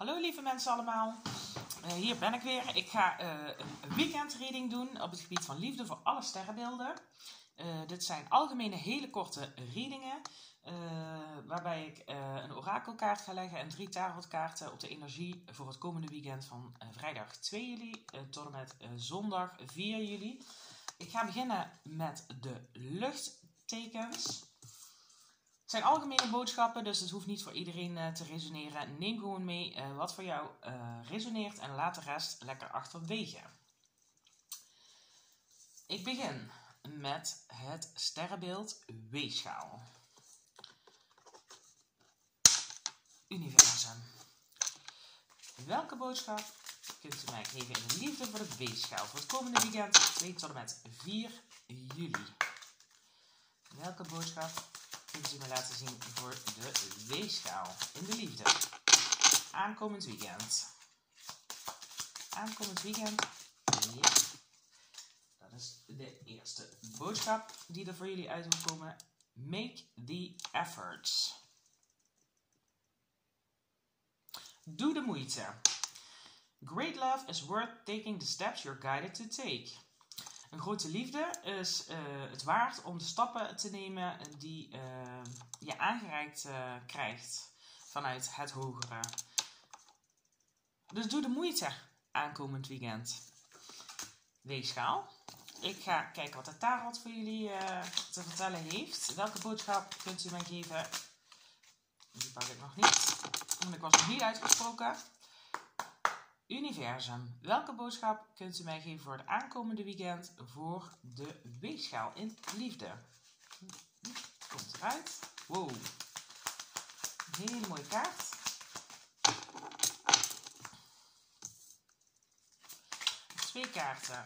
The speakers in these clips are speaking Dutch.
Hallo lieve mensen allemaal, hier ben ik weer. Ik ga een weekendreading doen op het gebied van liefde voor alle sterrenbeelden. Dit zijn algemene hele korte readingen, waarbij ik een orakelkaart ga leggen en 3 tarotkaarten op de energie voor het komende weekend van vrijdag 2 juli tot en met zondag 4 juli. Ik ga beginnen met de luchttekens. Het zijn algemene boodschappen, dus het hoeft niet voor iedereen te resoneren. Neem gewoon mee wat voor jou resoneert en laat de rest lekker achterwege. Ik begin met het sterrenbeeld Weegschaal. Universum. Welke boodschap kunt u mij geven in de liefde voor de Weegschaal voor het komende weekend 2 tot en met 4 juli? Welke boodschap kunt u me laten zien voor de Weegschaal in de liefde? Aankomend weekend. Aankomend weekend. Ja. Dat is de eerste boodschap die er voor jullie uit wil komen. Make the efforts. Doe de moeite. Great love is worth taking the steps you're guided to take. Een grote liefde is het waard om de stappen te nemen die je aangereikt krijgt vanuit het hogere. Dus doe de moeite aankomend weekend. Weegschaal. Ik ga kijken wat de tarot voor jullie te vertellen heeft. Welke boodschap kunt u mij geven? Die pak ik nog niet, want ik was nog niet uitgesproken. Universum. Welke boodschap kunt u mij geven voor het aankomende weekend voor de Weegschaal in liefde? Komt eruit. Wow. Een hele mooie kaart. Twee kaarten.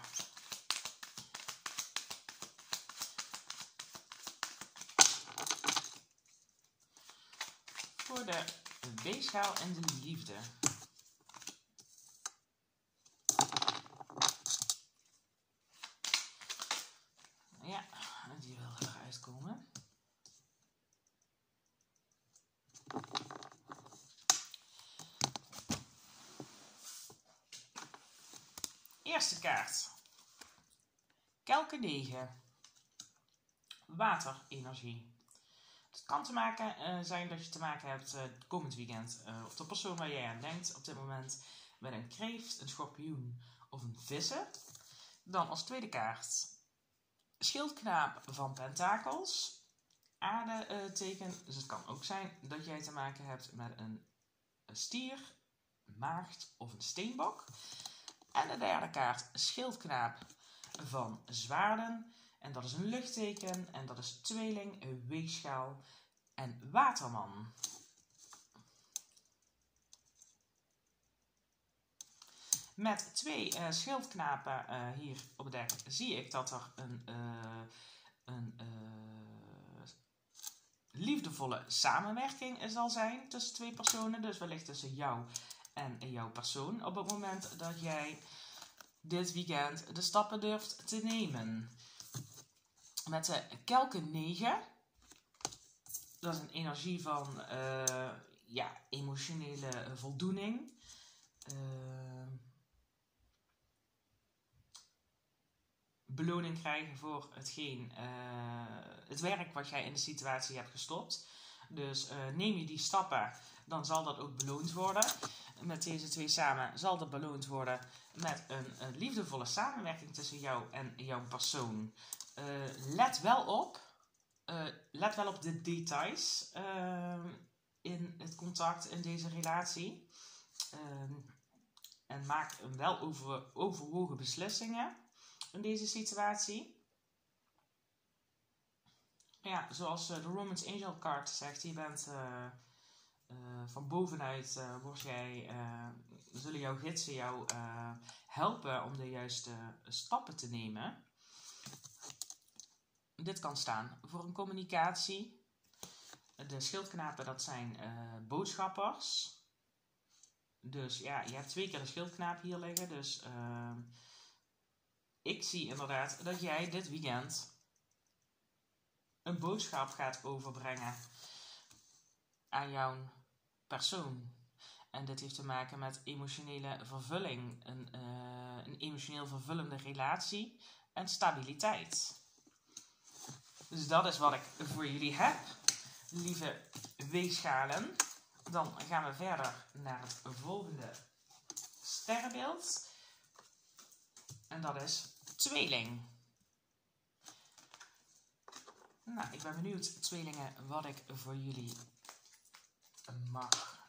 Voor de Weegschaal en de liefde. Ja, die wil eruit komen. Eerste kaart. Kelken 9. Waterenergie. Het kan te maken zijn dat je te maken hebt het komend weekend of de persoon waar jij aan denkt op dit moment met een kreeft, een schorpioen of een vissen. Dan als tweede kaart schildknaap van pentakels, aardeteken. Dus het kan ook zijn dat jij te maken hebt met een stier, maagd of een steenbok. En de derde kaart schildknaap van zwaarden. En dat is een luchtteken en dat is tweeling, weegschaal en waterman. Met 2 schildknapen hier op het dek zie ik dat er een liefdevolle samenwerking zal zijn tussen 2 personen. Dus wellicht tussen jou en jouw persoon op het moment dat jij dit weekend de stappen durft te nemen. Met de kelken 9, dat is een energie van emotionele voldoening. Beloning krijgen voor het werk wat jij in de situatie hebt gestopt. Dus neem je die stappen, dan zal dat ook beloond worden. Met deze 2 samen zal dat beloond worden met een liefdevolle samenwerking tussen jou en jouw persoon. Let wel op de details in het contact, in deze relatie. En maak wel overwogen beslissingen in deze situatie. Ja, zoals de Romance Angel Card zegt, je bent van bovenuit, zullen jouw gidsen jou helpen om de juiste stappen te nemen. Dit kan staan voor een communicatie. De schildknapen, dat zijn boodschappers. Dus ja, je hebt 2 keer de schildknaap hier liggen. Dus ik zie inderdaad dat jij dit weekend een boodschap gaat overbrengen aan jouw persoon. En dit heeft te maken met emotionele vervulling, een emotioneel vervullende relatie en stabiliteit. Dus dat is wat ik voor jullie heb, lieve weegschalen. Dan gaan we verder naar het volgende sterrenbeeld. En dat is tweeling. Nou, ik ben benieuwd, tweelingen, wat ik voor jullie mag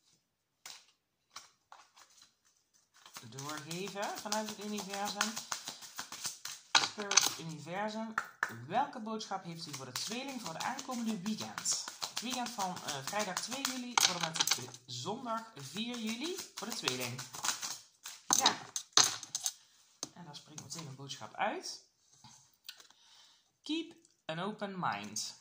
doorgeven vanuit het universum. Spirit Universum. Welke boodschap heeft u voor de tweeling voor de aankomende weekend? Het weekend van vrijdag 2 juli tot en met zondag 4 juli voor de tweeling. Ja. En daar springt meteen een boodschap uit. Keep an open mind.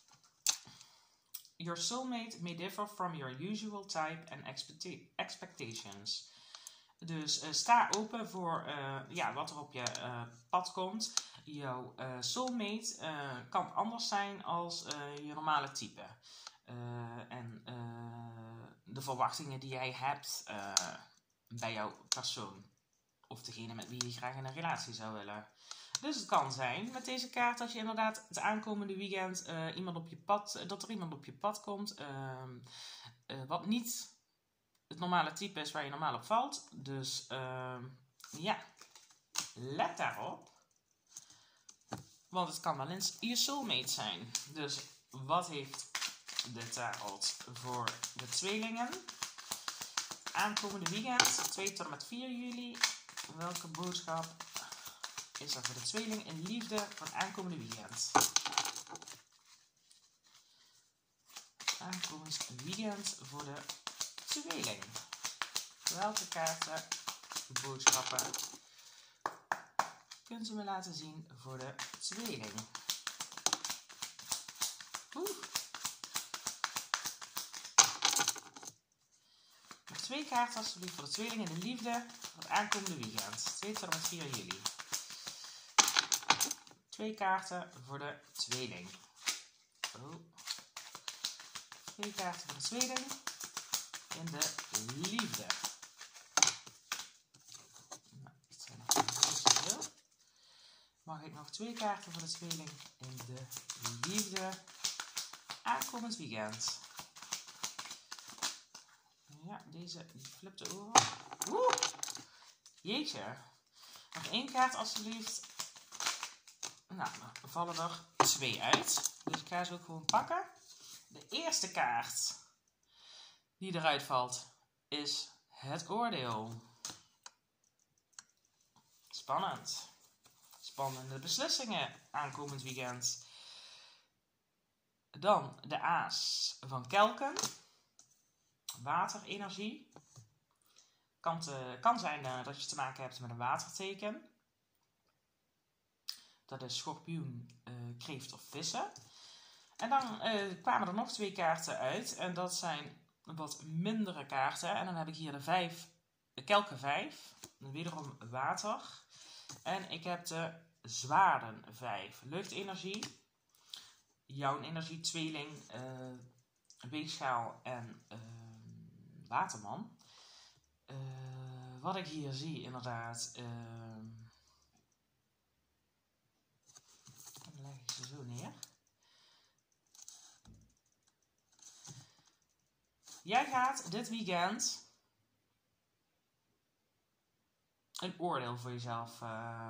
Your soulmate may differ from your usual type and expectations. Dus sta open voor wat er op je pad komt. Jouw soulmate kan anders zijn als je normale type. En de verwachtingen die jij hebt bij jouw persoon. Of degene met wie je graag in een relatie zou willen. Dus het kan zijn met deze kaart dat je inderdaad het aankomende weekend dat er iemand op je pad komt. Wat niet het normale type is waar je normaal op valt. Dus let daarop. Want het kan wel eens je soulmate zijn. Dus wat heeft de tarot voor de tweelingen? Aankomende weekend, 2 tot en met 4 juli. Welke boodschap is er voor de tweeling in liefde voor het aankomende weekend? Aankomend weekend voor de tweeling. Welke kaarten, boodschappen kunt u me laten zien voor de tweeling? Nog 2 kaarten alsjeblieft voor de tweeling in de liefde voor het aankomende weekend. 2 tot en met 4 juli. 2 kaarten voor de tweeling. 2 kaarten voor de tweeling in de liefde. Nou, het zijn nog niet zoveel. Mag ik nog 2 kaarten voor de tweeling in de liefde aankomend weekend? Ja, deze die flipte over. Jeetje. Nog 1 kaart alsjeblieft. Nou, er vallen er 2 uit. Dus ik ga ze ook gewoon pakken. De eerste kaart die eruit valt is het oordeel. Spannend. Spannende beslissingen aankomend weekend. Dan de aas van kelken. Waterenergie. Kan zijn dat je te maken hebt met een waterteken. Dat is schorpioen, kreeft of vissen. En dan kwamen er nog 2 kaarten uit. En dat zijn wat mindere kaarten. En dan heb ik hier de kelken 5. Wederom water. En ik heb de zwaarden 5. Luchtenergie. Jouw energie, tweeling, weegschaal en waterman. Wat ik hier zie inderdaad. Dan leg ik ze zo neer. Jij gaat dit weekend een oordeel voor jezelf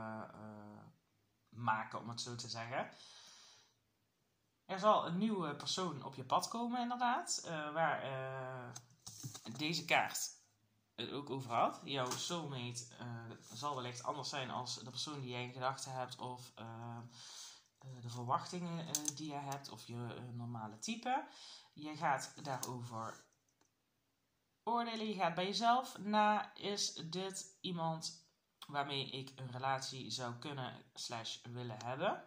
maken, om het zo te zeggen. Er zal een nieuwe persoon op je pad komen, inderdaad. Waar deze kaart het ook over had. Jouw soulmate zal wellicht anders zijn als de persoon die jij in gedachten hebt. Of de verwachtingen die je hebt. Of je normale type. Je gaat daarover oordelen. Je gaat bij jezelf na. Is dit iemand waarmee ik een relatie zou kunnen / willen hebben?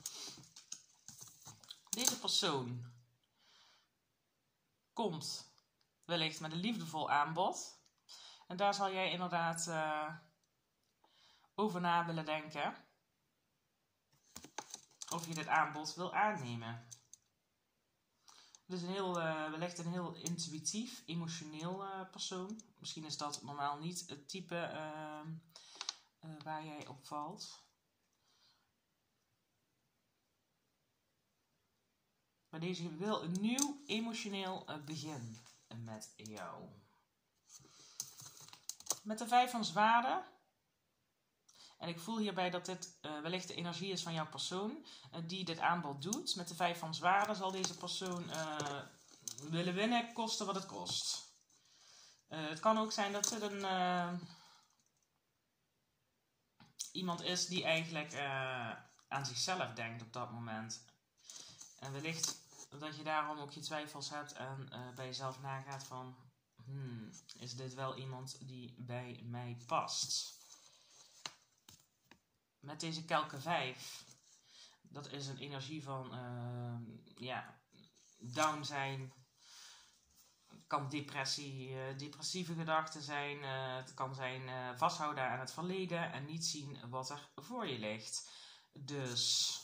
Deze persoon komt wellicht met een liefdevol aanbod. En daar zal jij inderdaad over na willen denken. Of je dit aanbod wil aannemen. Het is wellicht een heel intuïtief, emotioneel persoon. Misschien is dat normaal niet het type waar jij op valt. Maar deze wil een nieuw emotioneel begin met jou. Met de 5 van zwaarden. En ik voel hierbij dat dit wellicht de energie is van jouw persoon die dit aanbod doet. Met de 5 van zwaarden zal deze persoon willen winnen, koste wat het kost. Het kan ook zijn dat het iemand is die eigenlijk aan zichzelf denkt op dat moment. En wellicht dat je daarom ook je twijfels hebt en bij jezelf nagaat van... is dit wel iemand die bij mij past? Met deze kelke 5. Dat is een energie van down zijn. Het kan depressieve gedachten zijn. Het kan zijn vasthouden aan het verleden en niet zien wat er voor je ligt. Dus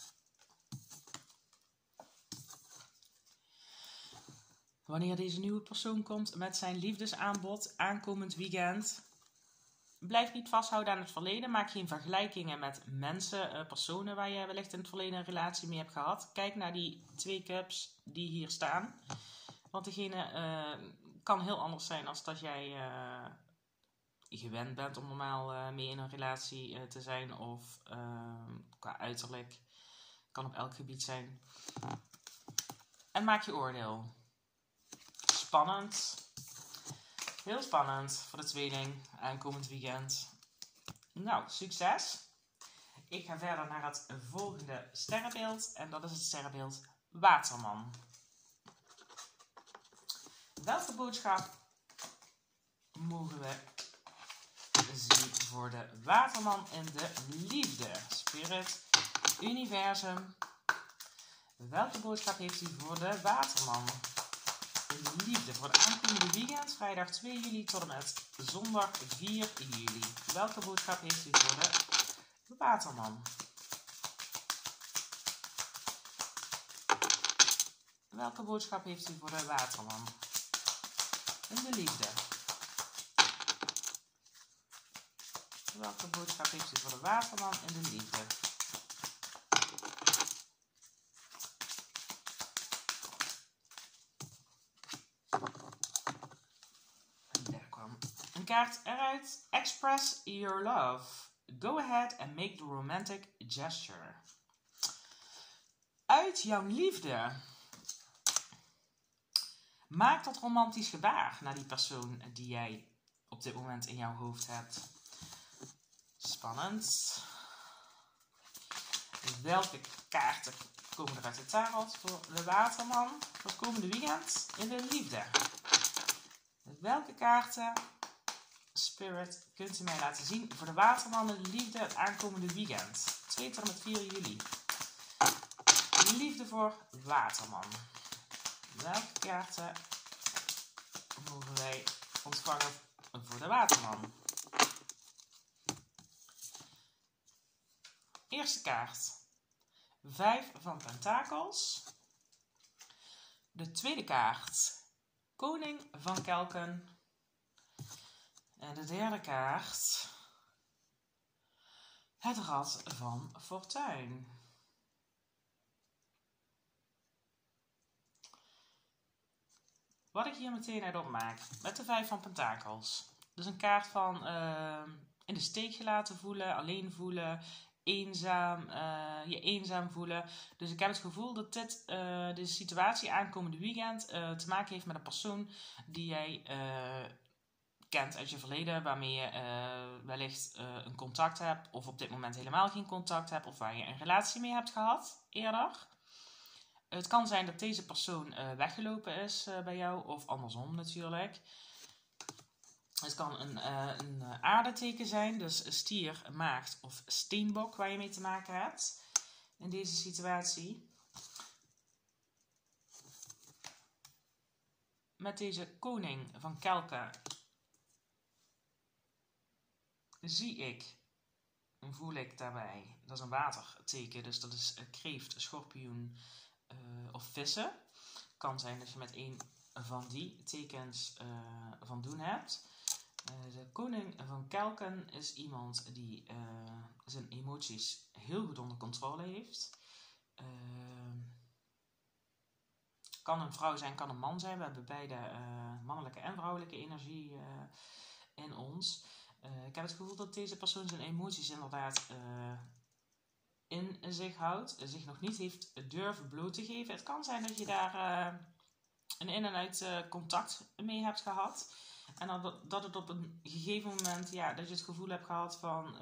wanneer deze nieuwe persoon komt met zijn liefdesaanbod aankomend weekend, blijf niet vasthouden aan het verleden. Maak geen vergelijkingen met mensen, personen waar je wellicht in het verleden een relatie mee hebt gehad. Kijk naar die 2 cups die hier staan. Want degene kan heel anders zijn als dat jij gewend bent om normaal mee in een relatie te zijn. Of qua uiterlijk. Kan op elk gebied zijn. En maak je oordeel. Spannend. Heel spannend voor de tweeling aankomend weekend. Nou, succes. Ik ga verder naar het volgende sterrenbeeld. En dat is het sterrenbeeld Waterman. Welke boodschap mogen we zien voor de Waterman in de liefde? Spirit, universum. Welke boodschap heeft u voor de Waterman in de liefde? Voor de aankomende weekend, vrijdag 2 juli tot en met zondag 4 juli. Welke boodschap heeft u voor de Waterman? Welke boodschap heeft u voor de Waterman in de liefde? Welke boodschap heeft u voor de Waterman in de liefde? Daar kwam een kaart eruit. Express your love. Go ahead and make the romantic gesture. Uit jouw liefde. Maak dat romantisch gebaar naar die persoon die jij op dit moment in jouw hoofd hebt. Spannend. Welke kaarten komen er uit de tarot voor de Waterman voor het komende weekend in de liefde? Welke kaarten, Spirit, kunt u mij laten zien voor de Waterman in de liefde het aankomende weekend? 2 tot en met 4 juli. Liefde voor Waterman. Welke kaarten mogen wij ontvangen voor de Waterman? Eerste kaart. 5 van Pentakels. De tweede kaart. Koning van Kelken. En de derde kaart. Het Rad van Fortuin. Wat ik hier meteen uit opmaak. Met de 5 van Pentakels. Dus een kaart van in de steek gelaten voelen. Alleen voelen. Eenzaam. Je eenzaam voelen. Dus ik heb het gevoel dat deze situatie aankomende weekend te maken heeft met een persoon die jij kent uit je verleden. Waarmee je wellicht een contact hebt. Of op dit moment helemaal geen contact hebt. Of waar je een relatie mee hebt gehad eerder. Het kan zijn dat deze persoon weggelopen is bij jou, of andersom natuurlijk. Het kan een aardeteken zijn, dus stier, maagd of steenbok waar je mee te maken hebt in deze situatie. Met deze koning van Kelken zie ik en voel ik daarbij, dat is een waterteken, dus dat is kreeft, schorpioen of vissen. kan zijn dat je met een van die tekens van doen hebt. De koning van kelken is iemand die zijn emoties heel goed onder controle heeft. Kan een vrouw zijn, kan een man zijn. We hebben beide mannelijke en vrouwelijke energie in ons. Ik heb het gevoel dat deze persoon zijn emoties inderdaad in zich houdt. Zich nog niet heeft durven bloot te geven. Het kan zijn dat je daar een in- en uit contact mee hebt gehad. En dat het op een gegeven moment, ja, dat je het gevoel hebt gehad van...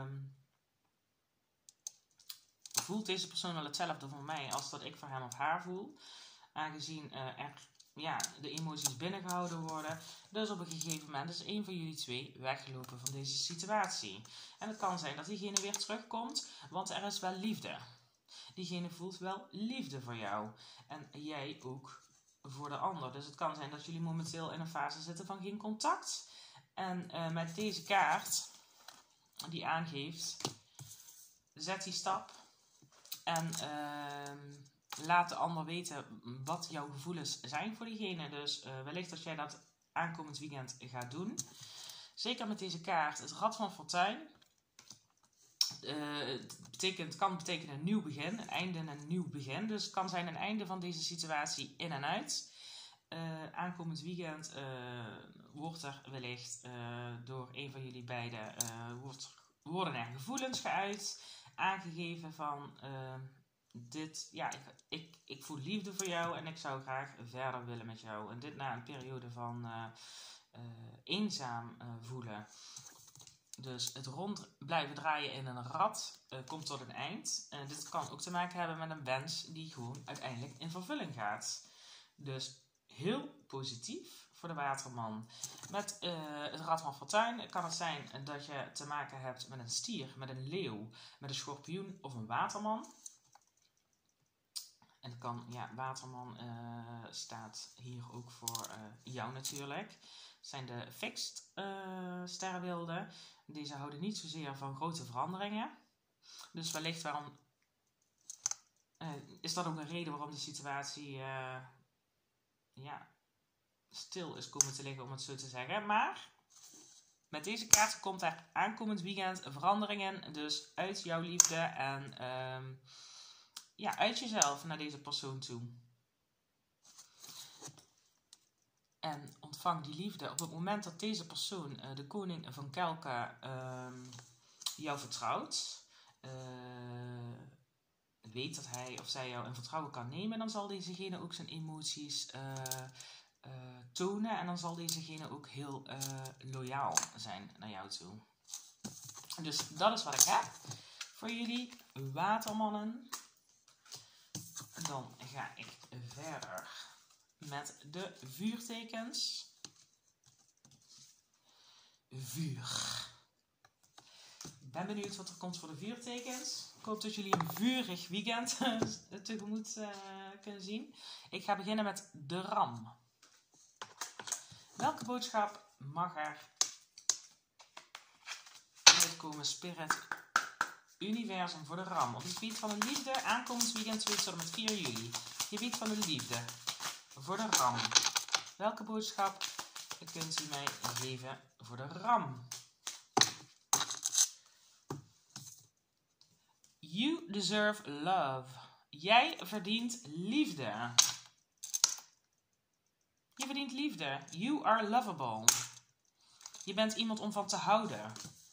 voelt deze persoon wel hetzelfde voor mij als dat ik voor hem of haar voel? Aangezien de emoties binnengehouden worden. Dus op een gegeven moment is een van jullie twee weggelopen van deze situatie. En het kan zijn dat diegene weer terugkomt, want er is wel liefde. Diegene voelt wel liefde voor jou. En jij ook voor de ander. Dus het kan zijn dat jullie momenteel in een fase zitten van geen contact. En met deze kaart, die aangeeft, zet die stap en laat de ander weten wat jouw gevoelens zijn voor diegene. Dus wellicht dat jij dat aankomend weekend gaat doen. Zeker met deze kaart, het Rad van Fortuin. Het kan betekenen een nieuw begin, een einde en een nieuw begin. Dus het kan zijn een einde van deze situatie in en uit. Aankomend weekend wordt er wellicht door een van jullie beiden worden er gevoelens geuit, aangegeven van dit, ja, ik voel liefde voor jou en ik zou graag verder willen met jou. En dit na een periode van eenzaam voelen. Dus het rond blijven draaien in een rad komt tot een eind. Dit kan ook te maken hebben met een wens die gewoon uiteindelijk in vervulling gaat. Dus heel positief voor de waterman. Met het Rad van Fortuin kan het zijn dat je te maken hebt met een stier, met een leeuw, met een schorpioen of een waterman. En het kan, ja, waterman staat hier ook voor jou natuurlijk. Het zijn de fixed sterrenbeelden. Deze houden niet zozeer van grote veranderingen. Dus wellicht is dat ook een reden waarom de situatie stil is komen te liggen, om het zo te zeggen. Maar met deze kaart komt er aankomend weekend veranderingen. Dus uit jouw liefde en uit jezelf naar deze persoon toe. En ontvang die liefde op het moment dat deze persoon, de koning van kelken, jou vertrouwt. Weet dat hij of zij jou in vertrouwen kan nemen. Dan zal dezegene ook zijn emoties tonen. En dan zal dezegene ook heel loyaal zijn naar jou toe. Dus dat is wat ik heb voor jullie watermannen. Dan ga ik verder met de vuurtekens. Vuur. Ik ben benieuwd wat er komt voor de vuurtekens. Ik hoop dat jullie een vurig weekend tegemoet kunnen zien. Ik ga beginnen met de ram. Welke boodschap mag er uitkomen, Spirit Universum, voor de ram? Op het gebied van de liefde, aankomend weekend 2 tot en met 4 juli. Gebied van de liefde, voor de ram. Welke boodschap kunt u mij geven voor de ram? You deserve love. Jij verdient liefde. Je verdient liefde. You are lovable. Je bent iemand om van te houden.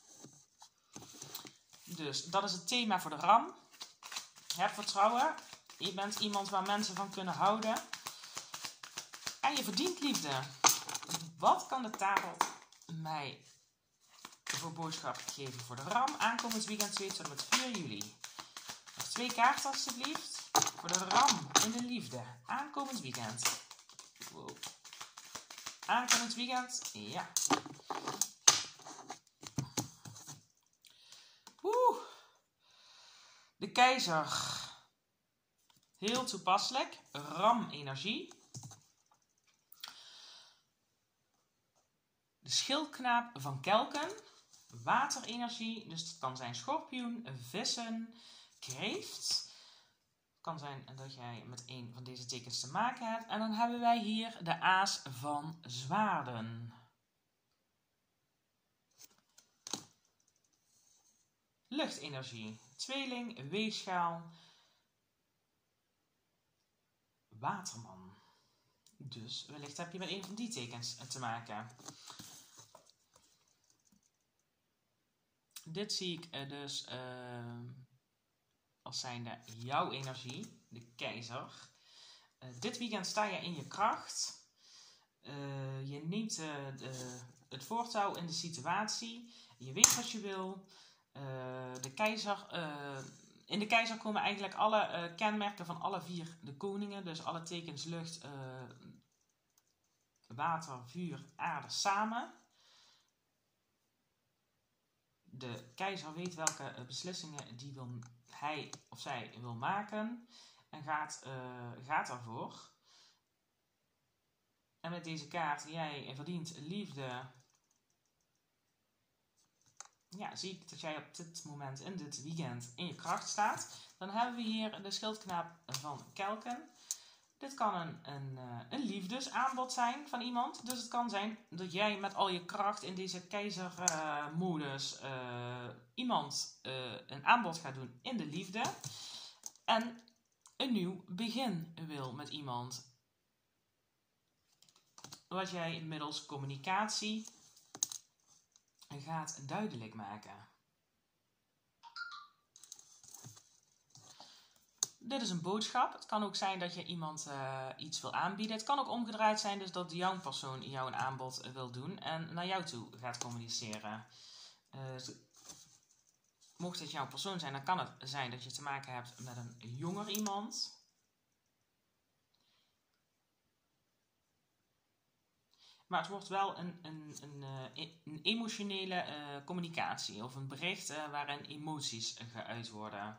Dus dat is het thema voor de ram. Heb vertrouwen. Je bent iemand waar mensen van kunnen houden. En je verdient liefde. Wat kan de tarot mij voor boodschap geven voor de ram? Aankomend weekend 2 tot en met 4 juli. Nog 2 kaarten alsjeblieft. Voor de ram in de liefde. Aankomend weekend. Wow. Aankomend weekend. Ja. De keizer. Heel toepasselijk. Ram-energie. De schildknaap van kelken. Waterenergie. Dus het kan zijn schorpioen, vissen, kreeft. Kan zijn dat jij met een van deze tekens te maken hebt. En dan hebben wij hier de aas van zwaarden. Luchtenergie, tweeling, weegschaal, waterman. Dus wellicht heb je met een van die tekens te maken. Dit zie ik dus als zijnde jouw energie, de keizer. Dit weekend sta je in je kracht. Je neemt het voortouw in de situatie. Je weet wat je wil. De keizer, in de keizer komen eigenlijk alle kenmerken van alle 4 de koningen. Dus alle tekens lucht, water, vuur, aarde samen. De keizer weet welke beslissingen hij of zij wil maken. En gaat daarvoor. En met deze kaart, jij verdient liefde. Ja, zie ik dat jij op dit moment in dit weekend in je kracht staat. Dan hebben we hier de schildknaap van Kelken. Dit kan een liefdesaanbod zijn van iemand. Dus het kan zijn dat jij met al je kracht in deze keizermodus iemand een aanbod gaat doen in de liefde. En een nieuw begin wil met iemand. Wat jij middels communicatie gaat duidelijk maken. Dit is een boodschap. Het kan ook zijn dat je iemand iets wil aanbieden. Het kan ook omgedraaid zijn dus dat jouw persoon jou een aanbod wil doen en naar jou toe gaat communiceren. Mocht het jouw persoon zijn, dan kan het zijn dat je te maken hebt met een jonger iemand. Maar het wordt wel een emotionele communicatie of een bericht waarin emoties geuit worden.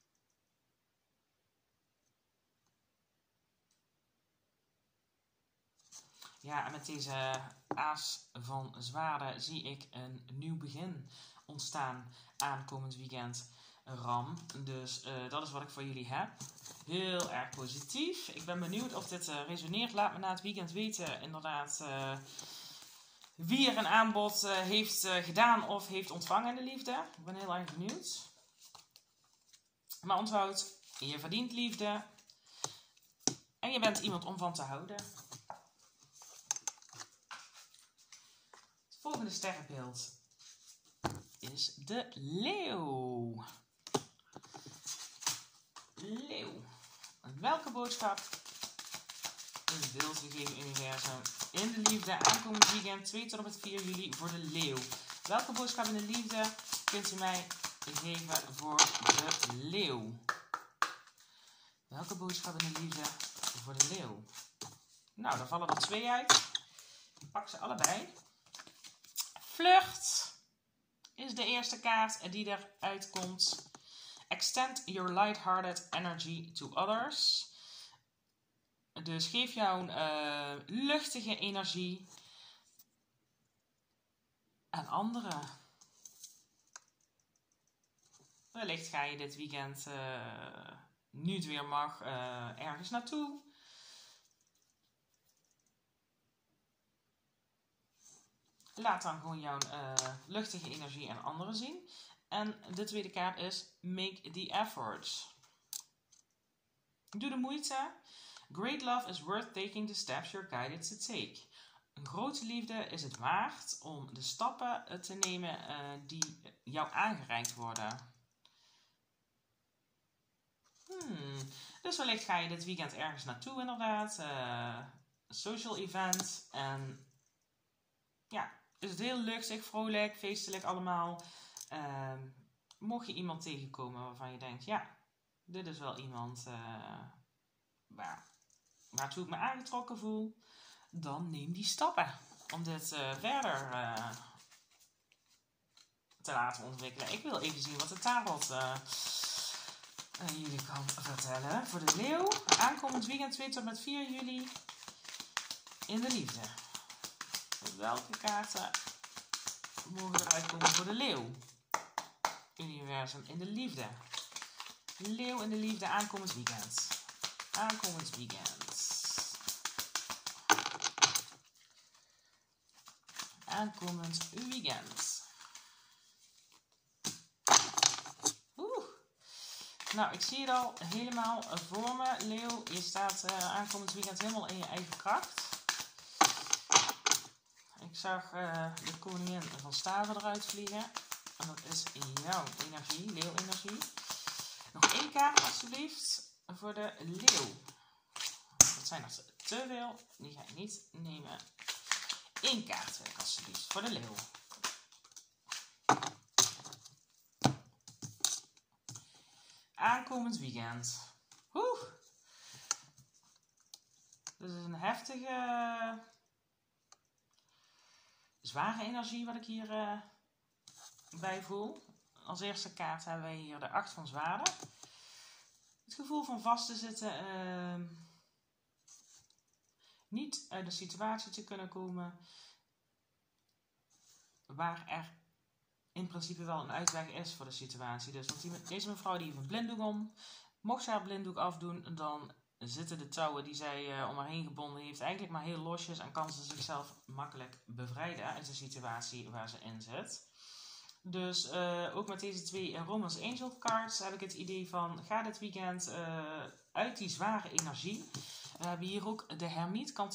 Ja, en met deze aas van zwaarden zie ik een nieuw begin ontstaan aankomend weekend, Ram. Dus dat is wat ik voor jullie heb. Heel erg positief. Ik ben benieuwd of dit resoneert. Laat me na het weekend weten inderdaad wie er een aanbod heeft gedaan of heeft ontvangen in de liefde. Ik ben heel erg benieuwd. Maar onthoud, je verdient liefde. En je bent iemand om van te houden. Het volgende sterrenbeeld is de leeuw. Leeuw. Welke boodschap wilt u geven, universum, in de liefde aankomend weekend 2 tot en met 4 juli voor de leeuw? Welke boodschap in de liefde kunt u mij geven voor de leeuw? Welke boodschap in de liefde voor de leeuw? Nou, daar vallen er 2 uit. Ik pak ze allebei. Flirt is de eerste kaart die eruit komt. Extend your light-hearted energy to others. Dus geef jouw luchtige energie aan anderen. Wellicht ga je dit weekend, nu het weer mag, ergens naartoe. Laat dan gewoon jouw luchtige energie aan anderen zien. En de tweede kaart is make the effort. Doe de moeite. Great love is worth taking the steps you're guided to take. Een grote liefde is het waard om de stappen te nemen die jou aangereikt worden. Dus wellicht ga je dit weekend ergens naartoe inderdaad. Social event. En ja, is het heel luchtig, vrolijk, feestelijk allemaal. Mocht je iemand tegenkomen waarvan je denkt, ja, dit is wel iemand waartoe ik me aangetrokken voel, dan neem die stappen om dit verder te laten ontwikkelen. Ik wil even zien wat de tarot jullie kan vertellen. Voor de leeuw, aankomend weekend 2 tot met 4 juli in de liefde. Welke kaarten mogen eruit komen voor de leeuw? Universum in de liefde. Leeuw in de liefde, aankomend weekend. Aankomend weekend. Aankomend weekend. Nou, ik zie het al helemaal voor me. Leeuw, je staat aankomend weekend helemaal in je eigen kracht. Ik zag de koningin van staven eruit vliegen. En dat is jouw energie, leeuwenergie. Nog 1 kaart alsjeblieft voor de leeuw. Dat zijn er te veel, die ga ik niet nemen. 1 kaart wil ik alsjeblieft voor de leeuw. Aankomend weekend. Dit is een heftige, zware energie wat ik hier bij voel. Als eerste kaart hebben wij hier de 8 van zwaarden. Het gevoel van vast te zitten, niet uit de situatie te kunnen komen waar er in principe wel een uitweg is voor de situatie. Dus want deze mevrouw die heeft een blinddoek om. Mocht ze haar blinddoek afdoen, dan zitten de touwen die zij om haar heen gebonden heeft eigenlijk maar heel losjes en kan ze zichzelf makkelijk bevrijden uit de situatie waar ze in zit. Dus ook met deze 2 Romance Angel cards heb ik het idee van ga dit weekend uit die zware energie. We hebben hier ook de hermiet, kan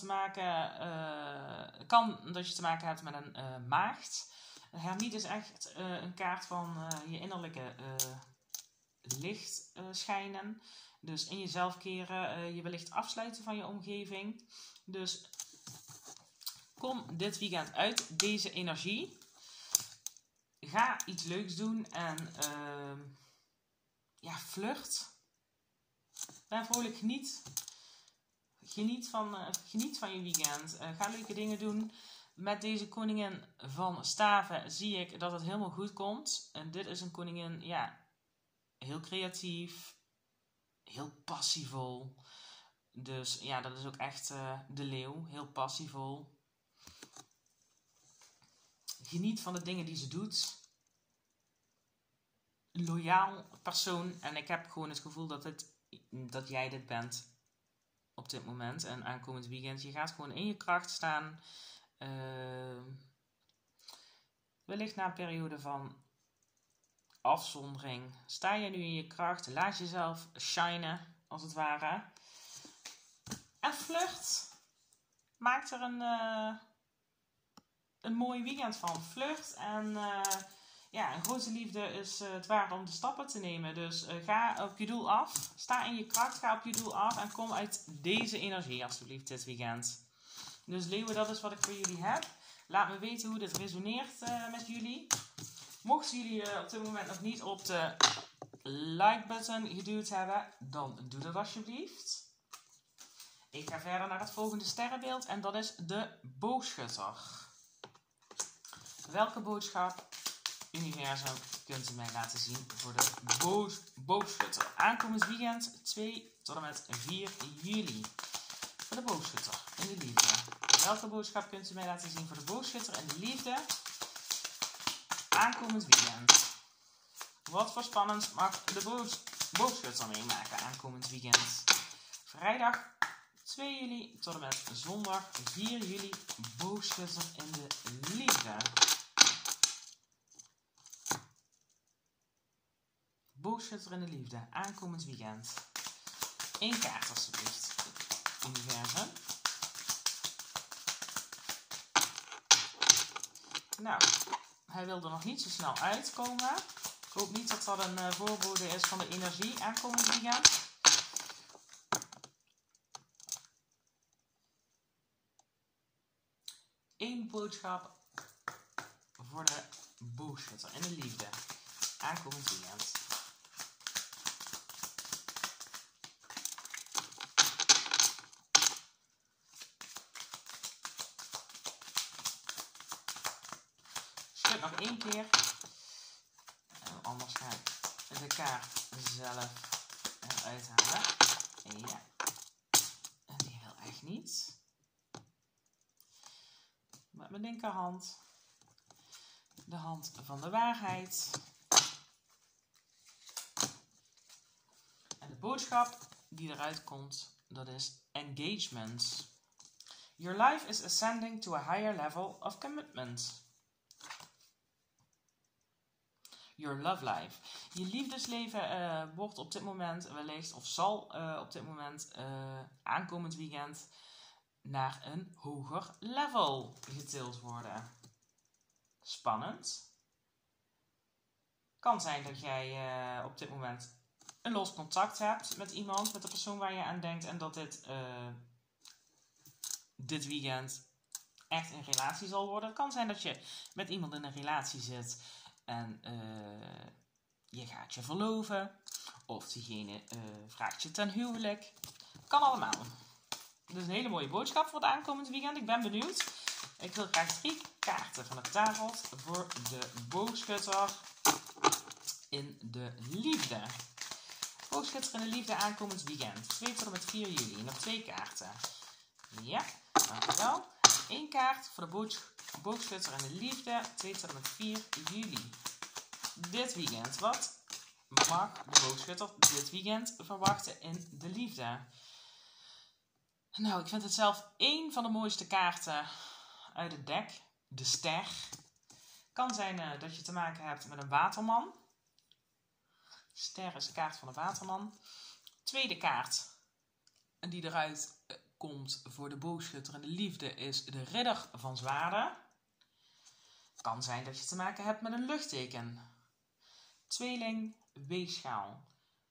dat je te maken hebt met een maagd. De hermiet is echt een kaart van je innerlijke licht schijnen. Dus in jezelf keren, je wellicht afsluiten van je omgeving. Dus kom dit weekend uit deze energie. Ga iets leuks doen en flirt. Ben vrolijk, geniet van je weekend. Ga leuke dingen doen. Met deze koningin van staven zie ik dat het helemaal goed komt. En dit is een koningin, heel creatief, heel passievol. Dus ja, dat is ook echt de leeuw, heel passievol. Geniet van de dingen die ze doet. Loyaal persoon. En ik heb gewoon het gevoel dat jij dit bent op dit moment. En aankomend weekend, je gaat gewoon in je kracht staan. Wellicht na een periode van afzondering. Sta je nu in je kracht. Laat jezelf shinen, als het ware. En flirt. Maak er een mooi weekend van. Flirt en een grote liefde is het waard om de stappen te nemen. Dus ga op je doel af. Sta in je kracht, ga op je doel af. En kom uit deze energie alsjeblieft dit weekend. Dus leeuwen, dat is wat ik voor jullie heb. Laat me weten hoe dit resoneert met jullie. Mochten jullie op dit moment nog niet op de like button geduwd hebben, dan doe dat alsjeblieft. Ik ga verder naar het volgende sterrenbeeld en dat is de boogschutter. Welke boodschap, universum, kunt u mij laten zien voor de boogschutter? Aankomend weekend 2 tot en met 4 juli. Voor de boogschutter in de liefde. Welke boodschap kunt u mij laten zien voor de boogschutter in de liefde? Aankomend weekend. Wat voor spannend mag de boogschutter meemaken aankomend weekend? Vrijdag 2 juli tot en met zondag 4 juli. Boogschutter in de liefde. Boogschutter in de liefde. Aankomend weekend. 1 kaart alsjeblieft. Universum. Nou, hij wil er nog niet zo snel uitkomen. Ik hoop niet dat dat een voorbode is van de energie aankomend weekend. Eén boodschap voor de boogschutter in de liefde. Aankomend weekend. Schud nog 1 keer. Anders ga ik de kaart zelf eruit halen. Ja. En die wil echt niet. Met mijn linkerhand. De hand van de waarheid. de boodschap die eruit komt, dat is engagement. Your life is ascending to a higher level of commitment. Your love life. Je liefdesleven wordt op dit moment wellicht, of zal op dit moment aankomend weekend naar een hoger level getild worden. Spannend. Kan zijn dat jij op dit moment een los contact hebt met iemand, met de persoon waar je aan denkt, en dat dit weekend echt een relatie zal worden. Het kan zijn dat je met iemand in een relatie zit en je gaat je verloven, of diegene vraagt je ten huwelijk. Kan allemaal. Dus een hele mooie boodschap voor het aankomend weekend. Ik ben benieuwd. Ik wil graag 3 kaarten van het tarot voor de boogschutter in de liefde. Boogschutter in de liefde aankomend weekend. 2 tot en met 4 juli. Nog 2 kaarten. Ja, dankjewel. 1 kaart voor de boogschutter in de liefde. 2 tot en met 4 juli. Dit weekend. Wat mag de boogschutter dit weekend verwachten in de liefde? Nou, ik vind het zelf één van de mooiste kaarten uit het dek. De ster. Kan zijn dat je te maken hebt met een waterman. Ster is de kaart van de waterman. Tweede kaart die eruit komt voor de boogschutter en de liefde is de ridder van zwaarden. Kan zijn dat je te maken hebt met een luchtteken. Tweeling, weegschaal.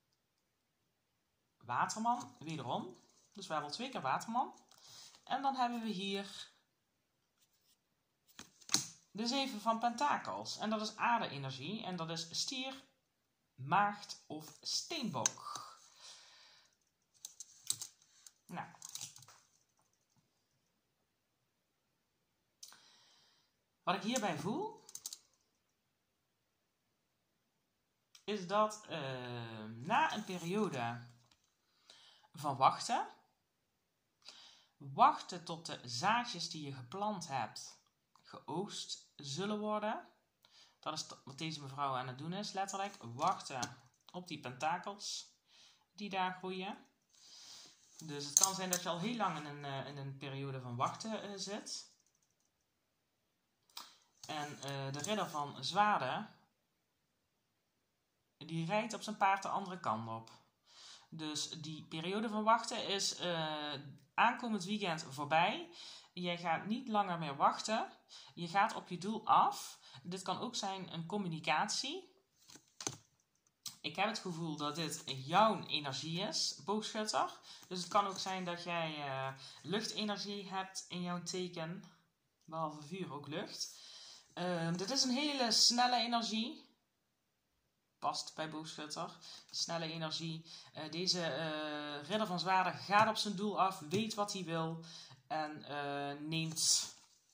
Waterman, wederom. Dus we hebben al 2 keer waterman. En dan hebben we hier de 7 van pentakels. En dat is aarde-energie. En dat is stier, maagd of steenbok. Nou. Wat ik hierbij voel, is dat na een periode van wachten tot de zaadjes die je geplant hebt geoogst zullen worden. Dat is wat deze mevrouw aan het doen is, letterlijk. Wachten op die pentakels die daar groeien. Dus het kan zijn dat je al heel lang in een periode van wachten zit. En de ridder van zwaarden, die rijdt op zijn paard de andere kant op. Dus die periode van wachten is aankomend weekend voorbij. Jij gaat niet langer meer wachten. Je gaat op je doel af. Dit kan ook zijn een communicatie. Ik heb het gevoel dat dit jouw energie is, boogschutter. Dus het kan ook zijn dat jij luchtenergie hebt in jouw teken. Behalve vuur ook lucht. Dit is een hele snelle energie. Past bij boogschutter. Snelle energie. Deze ridder van zwaarden gaat op zijn doel af. Weet wat hij wil. En neemt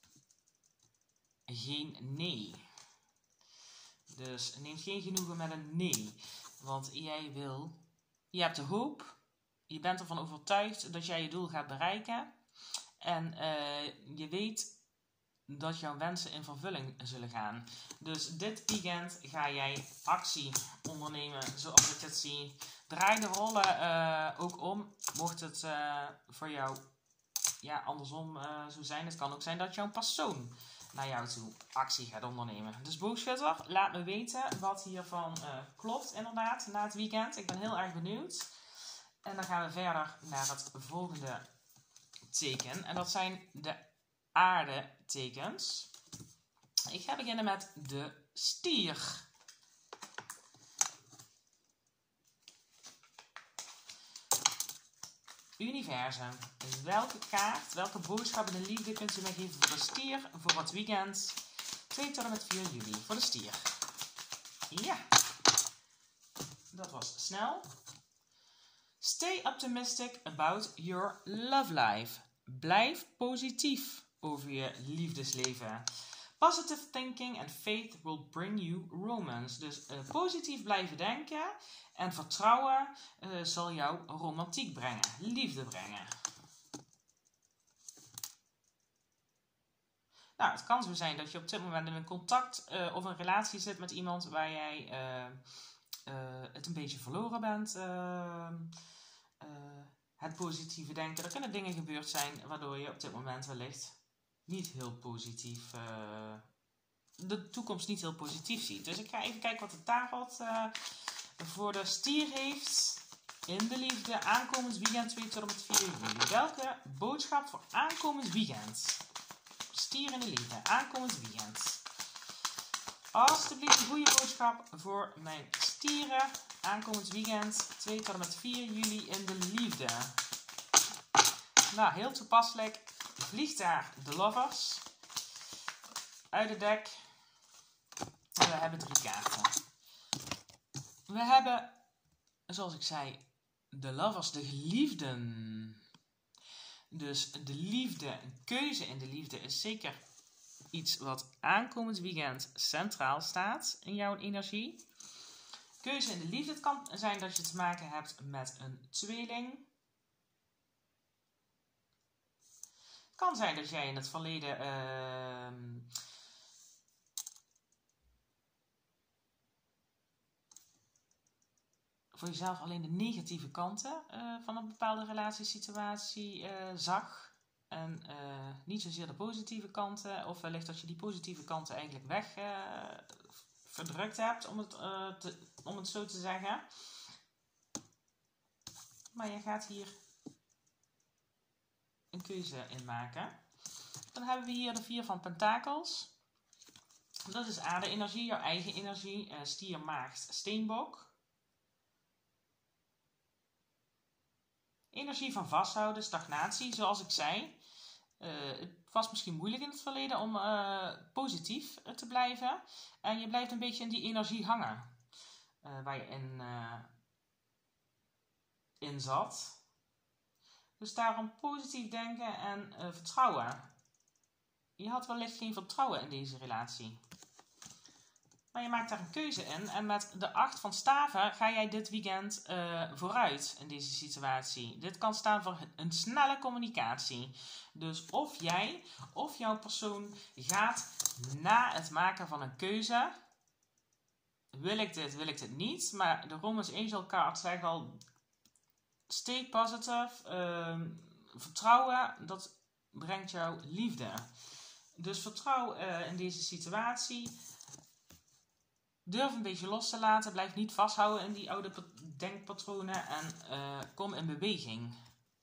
geen nee. Dus neemt geen genoegen met een nee. Want je hebt de hoop. Je bent ervan overtuigd dat jij je doel gaat bereiken. En je weet dat jouw wensen in vervulling zullen gaan. Dus dit weekend ga jij actie ondernemen zoals ik het zie. Draai de rollen ook om. Mocht het voor jou andersom zo zijn. Het kan ook zijn dat jouw persoon naar jou toe actie gaat ondernemen. Dus boogschutter, laat me weten wat hiervan klopt inderdaad na het weekend. Ik ben heel erg benieuwd. En dan gaan we verder naar het volgende teken. En dat zijn de aardetekens. Ik ga beginnen met de stier. Universum. Welke boodschap in de liefde kunt u mij geven voor de stier voor het weekend 2 tot en met 4 juli voor de stier? Ja, dat was snel. Stay optimistic about your love life. Blijf positief over je liefdesleven. Positive thinking and faith will bring you romance. Dus positief blijven denken en vertrouwen zal jou romantiek brengen, liefde brengen. Nou, het kan zo zijn dat je op dit moment in een contact of een relatie zit met iemand waar jij het een beetje verloren bent. Het positieve denken. Er kunnen dingen gebeurd zijn waardoor je op dit moment wellicht niet heel positief, de toekomst niet heel positief ziet. Dus ik ga even kijken wat de tarot voor de stier heeft in de liefde aankomend weekend 2 tot en met 4 juli. Welke boodschap voor aankomend weekend? Stier in de liefde, aankomend weekend. Alsjeblieft een goede boodschap voor mijn stieren. Aankomend weekend 2 tot en met 4 juli in de liefde. Nou, heel toepasselijk. Vliegt daar de lovers uit het dek. En we hebben 3 kaarten. We hebben, zoals ik zei, de lovers, de geliefden. Dus de liefde, een keuze in de liefde is zeker iets wat aankomend weekend centraal staat in jouw energie. Keuze in de liefde, het kan zijn dat je te maken hebt met een tweeling. Het kan zijn dat jij in het verleden voor jezelf alleen de negatieve kanten van een bepaalde relatiesituatie zag. En niet zozeer de positieve kanten. Of wellicht dat je die positieve kanten eigenlijk weg verdrukt hebt, om het zo te zeggen. Maar je gaat hier een keuze in maken. Dan hebben we hier de 4 van pentakels. Dat is aarde-energie, jouw eigen energie. Stier, maagd, steenbok. Energie van vasthouden, stagnatie, zoals ik zei. Het was misschien moeilijk in het verleden om positief te blijven. En je blijft een beetje in die energie hangen. Waar je in zat. Dus daarom positief denken en vertrouwen. Je had wellicht geen vertrouwen in deze relatie. Maar je maakt daar een keuze in. En met de 8 van staven ga jij dit weekend vooruit in deze situatie. Dit kan staan voor een snelle communicatie. Dus of jij of jouw persoon gaat na het maken van een keuze. Wil ik dit niet? Maar de Romans Angel Card zegt al, stay positive. Vertrouwen, dat brengt jou liefde. Dus vertrouw in deze situatie. Durf een beetje los te laten. Blijf niet vasthouden in die oude denkpatronen. En kom in beweging.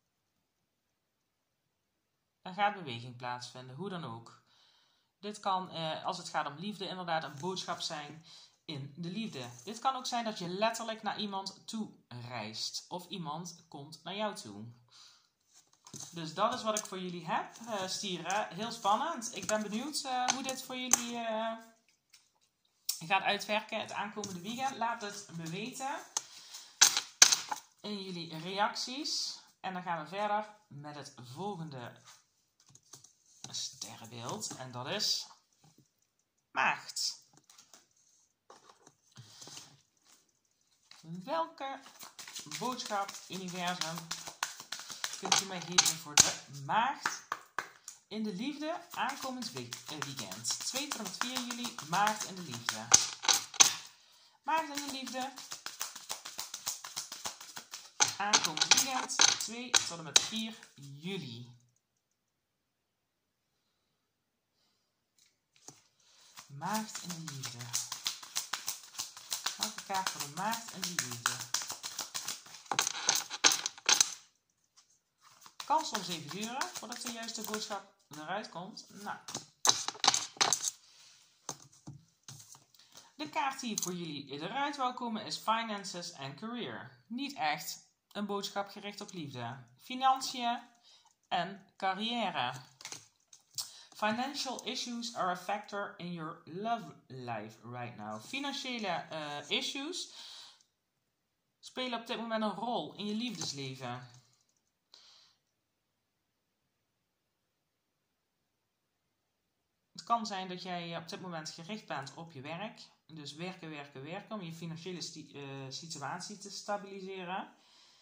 Er gaat beweging plaatsvinden. Hoe dan ook. Dit kan, als het gaat om liefde, inderdaad een boodschap zijn in de liefde. Dit kan ook zijn dat je letterlijk naar iemand toe reist. Of iemand komt naar jou toe. Dus dat is wat ik voor jullie heb, stieren. Heel spannend. Ik ben benieuwd hoe dit voor jullie gaat uitwerken het aankomende weekend. Laat het me weten in jullie reacties. En dan gaan we verder met het volgende sterrenbeeld. En dat is Maagd. Welke boodschap, universum, kunt u mij geven voor de Maagd in de liefde aankomend weekend? 2 tot en met 4 juli, Maagd in de liefde. Maagd in de liefde. Aankomend weekend, 2 tot en met 4 juli. Maagd in de liefde. Welke kaart voor de Maagd in de liefde? Het kan soms even duren voordat de juiste boodschap eruit komt. Nou. De kaart die voor jullie eruit wil komen is Finances en Career. Niet echt een boodschap gericht op liefde. Financiën en carrière. Financial issues are a factor in your love life right now. Financiële issues spelen op dit moment een rol in je liefdesleven. Het kan zijn dat jij op dit moment gericht bent op je werk. Dus werken om je financiële situatie te stabiliseren.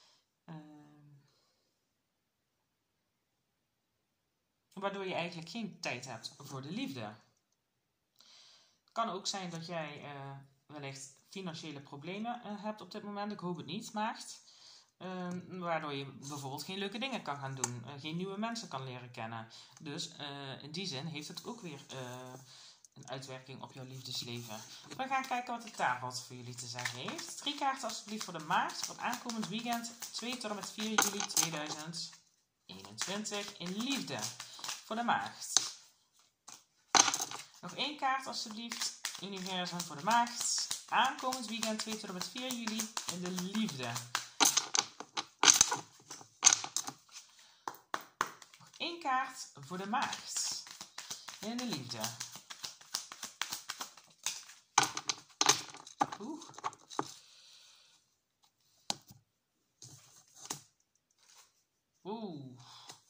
Waardoor je eigenlijk geen tijd hebt voor de liefde. Het kan ook zijn dat jij wellicht financiële problemen hebt op dit moment. Ik hoop het niet, maagd. Waardoor je bijvoorbeeld geen leuke dingen kan gaan doen. Geen nieuwe mensen kan leren kennen. Dus in die zin heeft het ook weer een uitwerking op jouw liefdesleven. We gaan kijken wat de tarot voor jullie te zeggen heeft. 3 kaarten alsjeblieft voor de maagd. Voor het aankomend weekend 2 tot en met 4 juli 2021 in liefde. Voor de maagd. Nog 1 kaart alsjeblieft. Universum voor de maagd. Aankomend weekend 2 tot en met 4 juli in de liefde. Nog 1 kaart voor de maagd. In de liefde. Oeh. Oeh.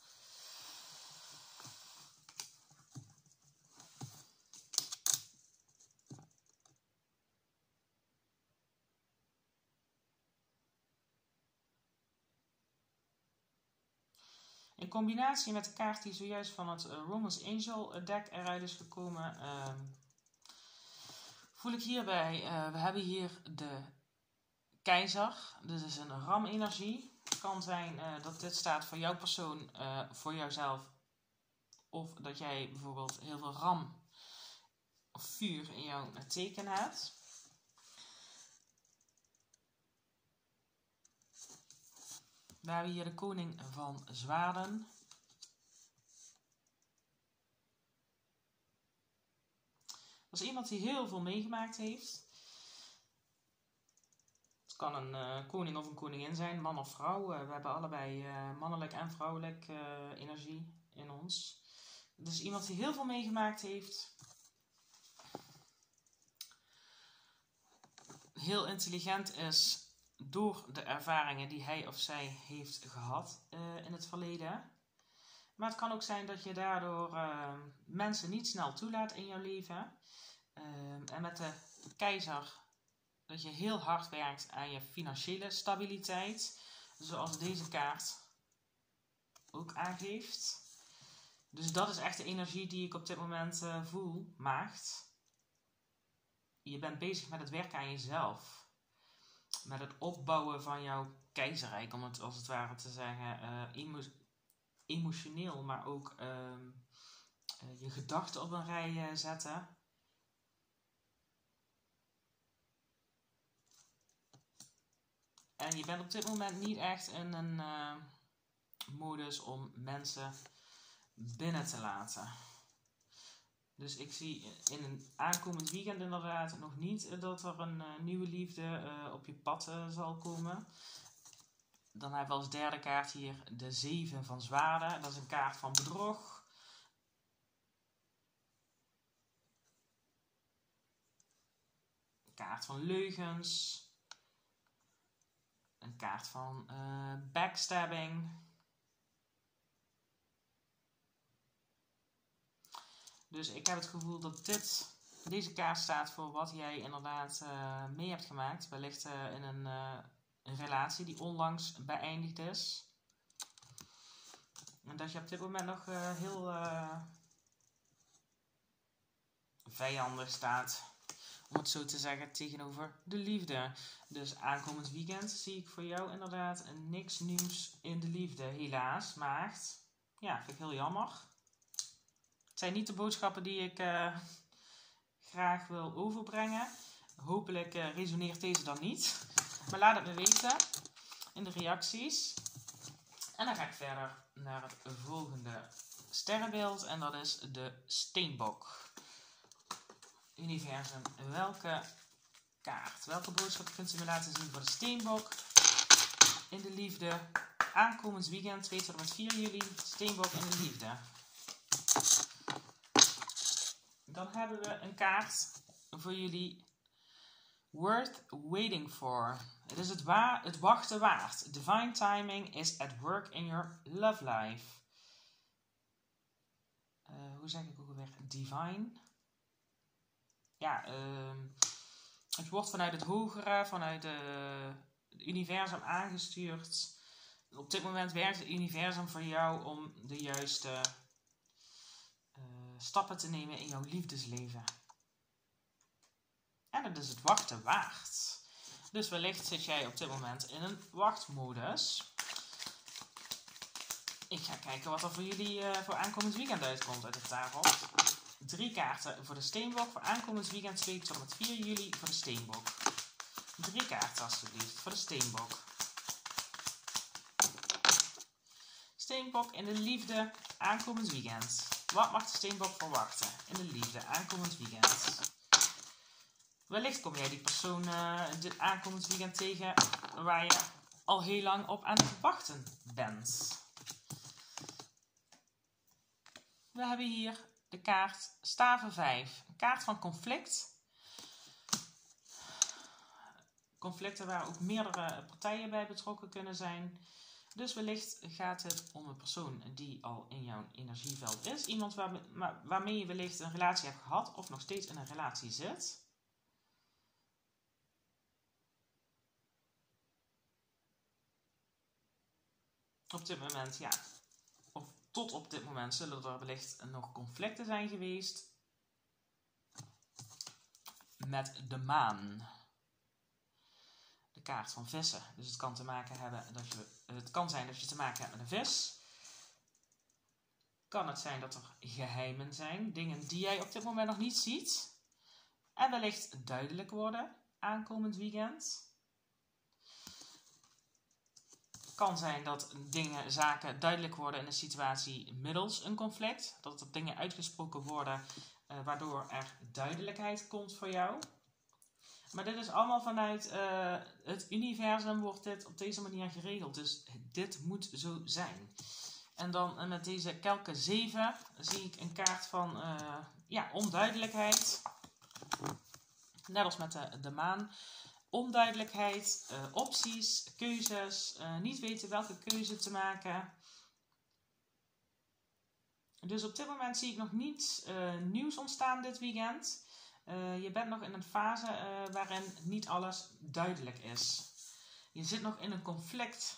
In combinatie met de kaart die zojuist van het Romance Angel deck eruit is gekomen, voel ik hierbij, we hebben hier de keizer. Dit is een ram-energie. Het kan zijn dat dit staat voor jouw persoon, voor jouzelf. Of dat jij bijvoorbeeld heel veel ram of vuur in jouw teken hebt. We hebben hier de koning van zwaarden. Dat is iemand die heel veel meegemaakt heeft. Het kan een koning of een koningin zijn, man of vrouw. We hebben allebei mannelijk en vrouwelijk energie in ons. Het is iemand die heel veel meegemaakt heeft. Heel intelligent is door de ervaringen die hij of zij heeft gehad in het verleden. Maar het kan ook zijn dat je daardoor mensen niet snel toelaat in jouw leven. En met de keizer dat je heel hard werkt aan je financiële stabiliteit. Zoals deze kaart ook aangeeft. Dus dat is echt de energie die ik op dit moment voel, maagd. Je bent bezig met het werken aan jezelf. Met het opbouwen van jouw keizerrijk, om het als het ware te zeggen. Emotioneel, maar ook je gedachten op een rij zetten. En je bent op dit moment niet echt in een modus om mensen binnen te laten. Dus ik zie in een aankomend weekend inderdaad nog niet dat er een nieuwe liefde op je pad zal komen. Dan hebben we als derde kaart hier de 7 van zwaarden. Dat is een kaart van bedrog. Een kaart van leugens. Een kaart van backstabbing. Dus ik heb het gevoel dat deze kaart staat voor wat jij inderdaad mee hebt gemaakt. Wellicht in een relatie die onlangs beëindigd is. En dat je op dit moment nog heel vijandig staat, om het zo te zeggen, tegenover de liefde. Dus aankomend weekend zie ik voor jou inderdaad niks nieuws in de liefde. Helaas, maagd. Ja, vind ik heel jammer. Het zijn niet de boodschappen die ik graag wil overbrengen. Hopelijk resoneert deze dan niet. Maar laat het me weten in de reacties. En dan ga ik verder naar het volgende sterrenbeeld. En dat is de steenbok. Universum, welke kaart, welke boodschap kunt u me laten zien voor de steenbok in de liefde? Aankomend weekend 2 tot en met 4 juli, steenbok in de liefde. Dan hebben we een kaart voor jullie. Worth waiting for. Het is het wachten waard. Divine timing is at work in your love life. Hoe zeg ik ook alweer? Divine. Ja, het wordt vanuit het hogere, vanuit het universum aangestuurd. Op dit moment werkt het universum voor jou om de juiste stappen te nemen in jouw liefdesleven. En het is het wachten waard. Dus wellicht zit jij op dit moment in een wachtmodus. Ik ga kijken wat er voor jullie voor aankomend weekend uitkomt uit de tarot. 3 kaarten voor de steenbok voor aankomend weekend 2 tot en met 4 juli voor de steenbok. 3 kaarten alsjeblieft voor de steenbok. Steenbok in de liefde aankomend weekend. Wat mag de steenbok verwachten in de liefde aankomend weekend? Wellicht kom jij die persoon dit aankomend weekend tegen waar je al heel lang op aan het wachten bent. We hebben hier de kaart Staven 5. Een kaart van conflict. Conflicten waar ook meerdere partijen bij betrokken kunnen zijn. Dus wellicht gaat het om een persoon die al in jouw energieveld is. Iemand waarmee je wellicht een relatie hebt gehad of nog steeds in een relatie zit. Op dit moment, ja. Of tot op dit moment zullen er wellicht nog conflicten zijn geweest. Met de maan. De kaart van vissen. Dus het kan te maken hebben dat het kan zijn dat je te maken hebt met een vis. Kan het zijn dat er geheimen zijn. Dingen die jij op dit moment nog niet ziet. En wellicht duidelijk worden aankomend weekend. Kan zijn dat zaken duidelijk worden in een situatie middels een conflict. Dat er dingen uitgesproken worden waardoor er duidelijkheid komt voor jou. Maar dit is allemaal vanuit het universum wordt dit op deze manier geregeld. Dus dit moet zo zijn. En dan met deze kelke 7 zie ik een kaart van onduidelijkheid. Net als met de maan. Onduidelijkheid, opties, keuzes, niet weten welke keuze te maken. Dus op dit moment zie ik nog niets nieuws ontstaan dit weekend. Je bent nog in een fase waarin niet alles duidelijk is. Je zit nog in een conflict.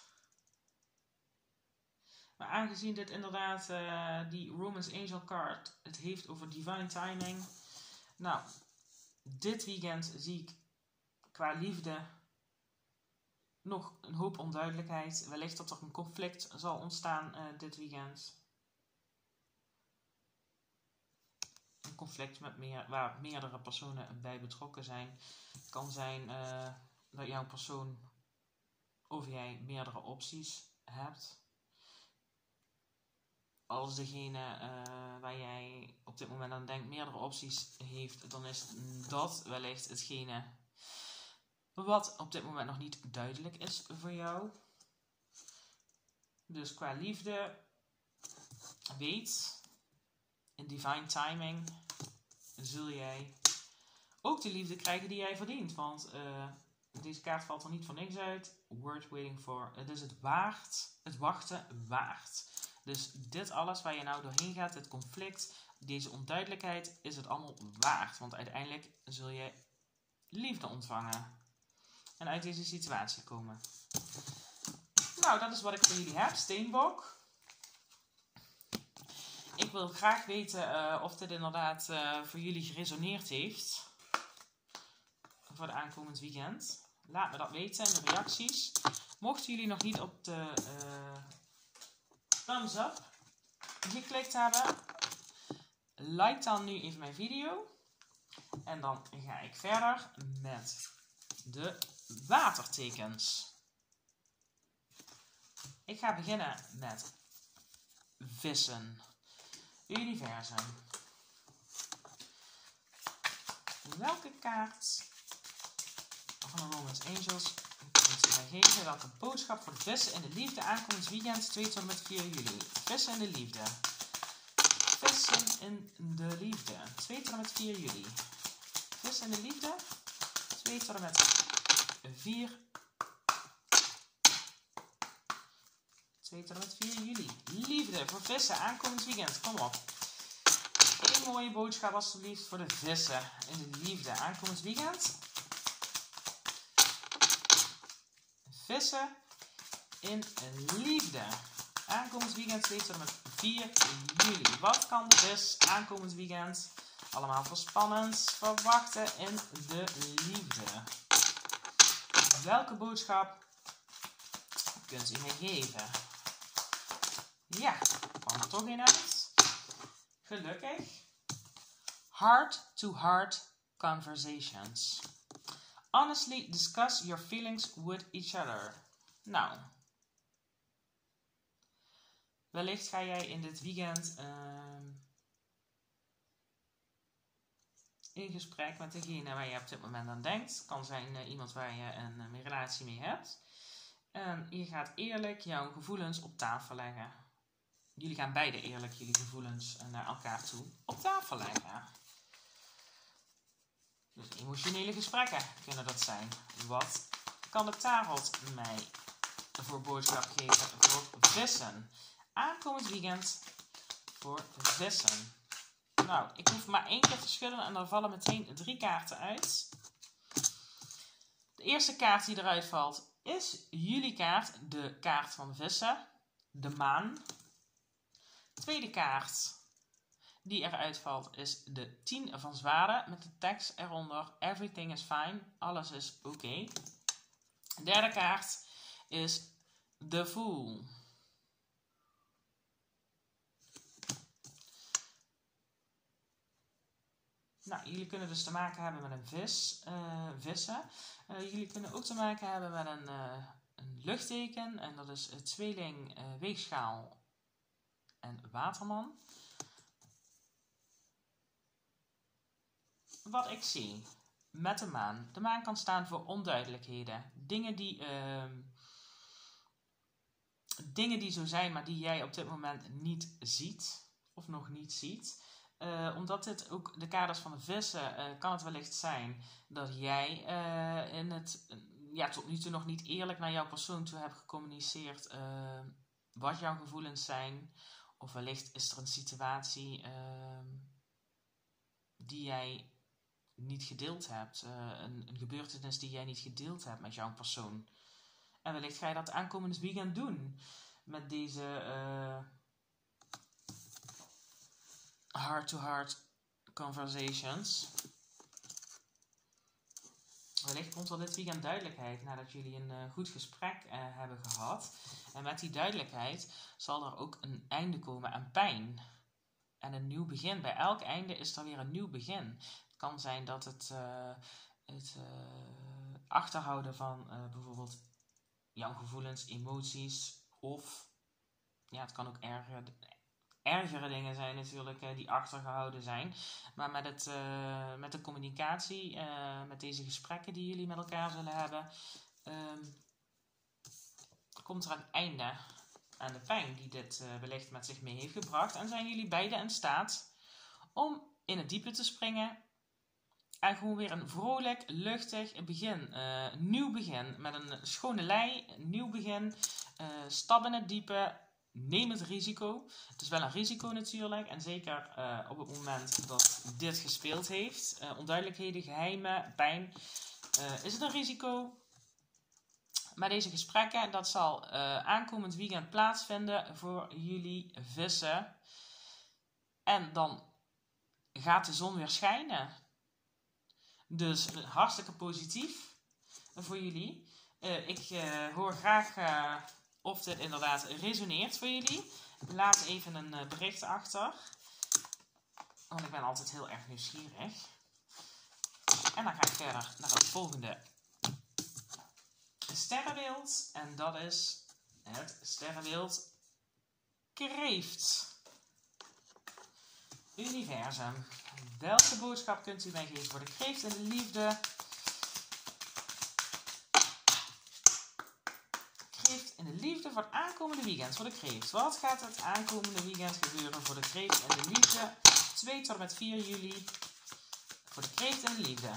Maar aangezien dit inderdaad die Romance Angel card het heeft over divine timing. Nou, dit weekend zie ik qua liefde nog een hoop onduidelijkheid. Wellicht dat er een conflict zal ontstaan dit weekend. Een conflict waar meerdere personen bij betrokken zijn. Het kan zijn dat jouw persoon of jij meerdere opties hebt. Als degene waar jij op dit moment aan denkt meerdere opties heeft, dan is dat wellicht hetgene wat op dit moment nog niet duidelijk is voor jou. Dus qua liefde, weet, in divine timing zul jij ook de liefde krijgen die jij verdient. Want deze kaart valt er niet voor niks uit. Worth waiting for. Het is het wachten waard. Dus dit alles waar je nou doorheen gaat, dit conflict, deze onduidelijkheid, is het allemaal waard. Want uiteindelijk zul je liefde ontvangen. En uit deze situatie komen. Nou, dat is wat ik voor jullie heb. Steenbok. Ik wil graag weten of dit inderdaad voor jullie geresoneerd heeft. Voor de aankomend weekend. Laat me dat weten in de reacties. Mochten jullie nog niet op de thumbs up geklikt hebben, like dan nu even mijn video. En dan ga ik verder met de watertekens. Ik ga beginnen met vissen. Universum. Welke kaart van de Romance Angels moet je mij geven? Welke boodschap voor de vissen in de liefde aankomend weekend 2 tot en met 4 juli? Vissen in de liefde. Vissen in de liefde. 2 tot en met 4 juli. Vissen in de liefde. 2 tot en met 4. 2 tot en met 4 juli. Liefde voor vissen aankomend weekend. Kom op. Eén mooie boodschap alsjeblieft voor de vissen in de liefde aankomend weekend. Vissen in liefde. Aankomend weekend 2 tot en met 4 juli. Wat kan de vis aankomend weekend allemaal voor spannends verwachten in de liefde? Welke boodschap kunt u mij geven? Ja, kwam er toch in uit. Gelukkig. Heart-to-heart conversations. Honestly discuss your feelings with each other. Nou, wellicht ga jij in dit weekend in gesprek met degene waar je op dit moment aan denkt. Het kan zijn iemand waar je een relatie mee hebt. En je gaat eerlijk jouw gevoelens op tafel leggen. Jullie gaan beide eerlijk jullie gevoelens naar elkaar toe op tafel leggen. Dus emotionele gesprekken kunnen dat zijn. Wat kan de tarot mij voor boodschap geven voor vissen? Aankomend weekend voor vissen. Nou, ik hoef maar 1 keer te schudden en dan vallen meteen 3 kaarten uit. De eerste kaart die eruit valt is jullie kaart, de kaart van vissen, de maan. Tweede kaart die eruit valt is de 10 van zwaarden met de tekst eronder: Everything is fine, alles is oké. Derde kaart is de Fool. Nou, jullie kunnen dus te maken hebben met een vissen. Jullie kunnen ook te maken hebben met een luchtteken. En dat is tweeling, weegschaal en waterman. Wat ik zie met de maan. De maan kan staan voor onduidelijkheden. Dingen die zo zijn, maar die jij op dit moment niet ziet. Of nog niet ziet. Omdat dit ook de kaders van de vissen, kan het wellicht zijn dat jij tot nu toe nog niet eerlijk naar jouw persoon toe hebt gecommuniceerd wat jouw gevoelens zijn. Of wellicht is er een situatie die jij niet gedeeld hebt. Een gebeurtenis die jij niet gedeeld hebt met jouw persoon. En wellicht ga je dat aankomend weekend doen. Met deze heart-to-heart conversations. Wellicht komt er dit weekend duidelijkheid nadat jullie een goed gesprek hebben gehad. En met die duidelijkheid zal er ook een einde komen aan pijn. En een nieuw begin. Bij elk einde is er weer een nieuw begin. Het kan zijn dat het achterhouden van bijvoorbeeld jouw gevoelens, emoties. Of het kan ook ergere dingen zijn natuurlijk die achtergehouden zijn. Maar met de communicatie, met deze gesprekken die jullie met elkaar zullen hebben, komt er een einde aan de pijn die dit wellicht met zich mee heeft gebracht. En zijn jullie beiden in staat om in het diepe te springen en gewoon weer een vrolijk, luchtig begin. Nieuw begin met een schone lei, een nieuw begin, stap in het diepe. Neem het risico. Het is wel een risico natuurlijk. En zeker op het moment dat dit gespeeld heeft. Onduidelijkheden, geheimen, pijn. Is het een risico. Maar deze gesprekken, dat zal aankomend weekend plaatsvinden voor jullie vissen. En dan gaat de zon weer schijnen. Dus hartstikke positief voor jullie. Ik hoor graag of dit inderdaad resoneert voor jullie. Laat even een bericht achter. Want ik ben altijd heel erg nieuwsgierig. En dan ga ik verder naar het volgende sterrenbeeld. En dat is het sterrenbeeld Kreeft. Universum. Welke boodschap kunt u mij geven voor de kreeft en de liefde? Kreeft en de liefde voor het aankomende weekend voor de kreeft. Wat gaat het aankomende weekend gebeuren voor de kreeft en de liefde? 2 tot en met 4 juli. Voor de kreeft en de liefde.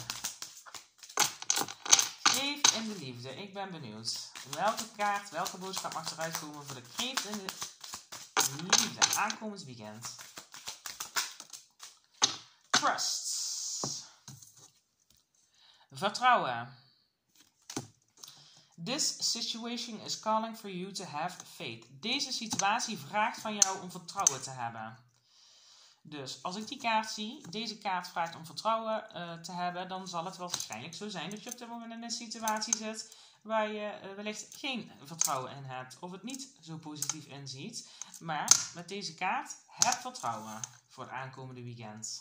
Kreeft en de liefde. Ik ben benieuwd. Welke kaart, welke boodschap mag eruit komen voor de kreeft en de liefde aankomend weekend? Trust. Vertrouwen. This situation is calling for you to have faith. Deze situatie vraagt van jou om vertrouwen te hebben. Dus als ik die kaart zie, deze kaart vraagt om vertrouwen te hebben, dan zal het wel waarschijnlijk zo zijn dat je op dit moment in een situatie zit waar je wellicht geen vertrouwen in hebt of het niet zo positief inziet. Maar met deze kaart heb vertrouwen voor het aankomende weekend.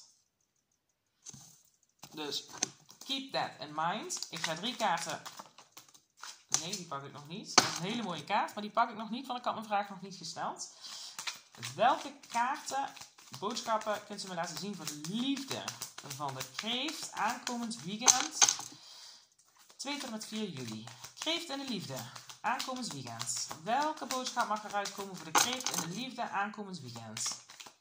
Dus keep that in mind. Ik ga 3 kaarten... Nee, die pak ik nog niet. Dat is een hele mooie kaart, maar die pak ik nog niet, want ik had mijn vraag nog niet gesteld. Welke kaarten, boodschappen, kunt u me laten zien voor de liefde van de kreeft aankomend weekend? 2 tot en met 4 juli. Kreeft en de liefde, aankomend weekend. Welke boodschap mag eruit komen voor de kreeft en de liefde aankomend weekend?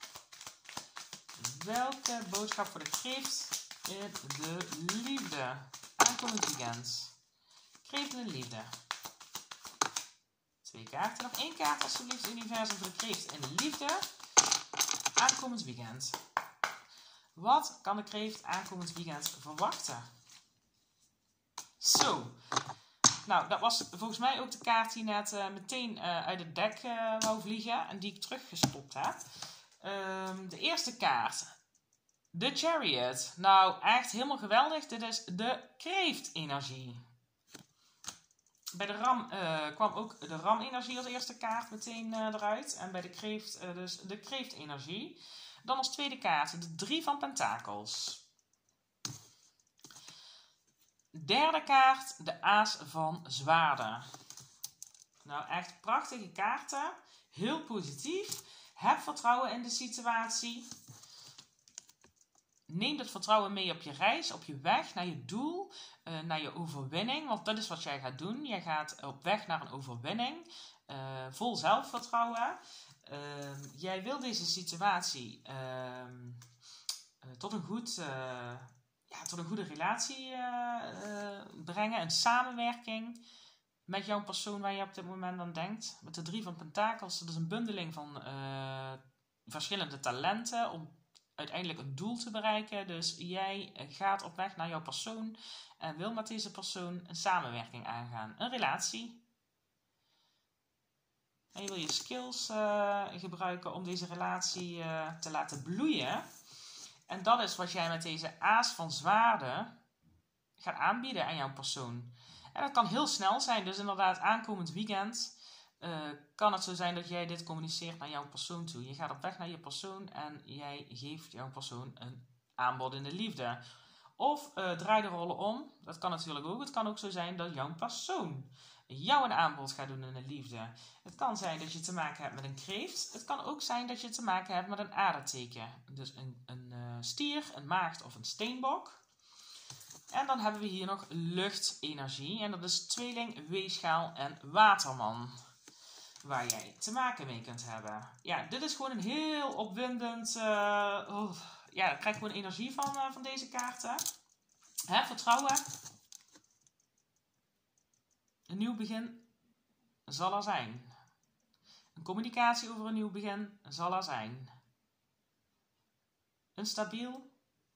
Welke boodschap voor de kreeft en de liefde aankomend weekend? Kreeft en de liefde. 2 kaarten. Nog 1 kaart alsjeblieft, universum voor de kreeft en de liefde aankomend weekend. Wat kan de kreeft aankomend weekend verwachten? Zo. Nou, dat was volgens mij ook de kaart die net meteen uit het dek wou vliegen en die ik teruggestopt heb. De eerste kaart. De Chariot. Nou, echt helemaal geweldig. Dit is de kreeftenergie. Bij de ram kwam ook de ramenergie als eerste kaart meteen eruit. En bij de kreeft dus de kreeftenergie. Dan als tweede kaart de 3 van pentakels. Derde kaart de aas van zwaarden. Nou, echt prachtige kaarten. Heel positief. Heb vertrouwen in de situatie. Neem dat vertrouwen mee op je reis, op je weg naar je doel, naar je overwinning. Want dat is wat jij gaat doen. Jij gaat op weg naar een overwinning. Vol zelfvertrouwen. Jij wil deze situatie tot een goede relatie brengen. Een samenwerking met jouw persoon waar je op dit moment aan denkt. Met de 3 van pentakels. Dat is een bundeling van verschillende talenten om uiteindelijk een doel te bereiken. Dus jij gaat op weg naar jouw persoon en wil met deze persoon een samenwerking aangaan. Een relatie. En je wil je skills gebruiken om deze relatie te laten bloeien. En dat is wat jij met deze aas van zwaarden gaat aanbieden aan jouw persoon. En dat kan heel snel zijn. Dus inderdaad, aankomend weekend kan het zo zijn dat jij dit communiceert naar jouw persoon toe. Je gaat op weg naar je persoon en jij geeft jouw persoon een aanbod in de liefde. Of draai de rollen om. Dat kan natuurlijk ook. Het kan ook zo zijn dat jouw persoon jou een aanbod gaat doen in de liefde. Het kan zijn dat je te maken hebt met een kreeft. Het kan ook zijn dat je te maken hebt met een aderteken. Dus een stier, een maagd of een steenbok. En dan hebben we hier nog luchtenergie. En dat is tweeling, weegschaal en waterman. Waar jij te maken mee kunt hebben. Ja, dit is gewoon een heel opwindend... ja, ik krijg gewoon energie van deze kaarten. Vertrouwen. Een nieuw begin zal er zijn. Een communicatie over een nieuw begin zal er zijn. Een stabiel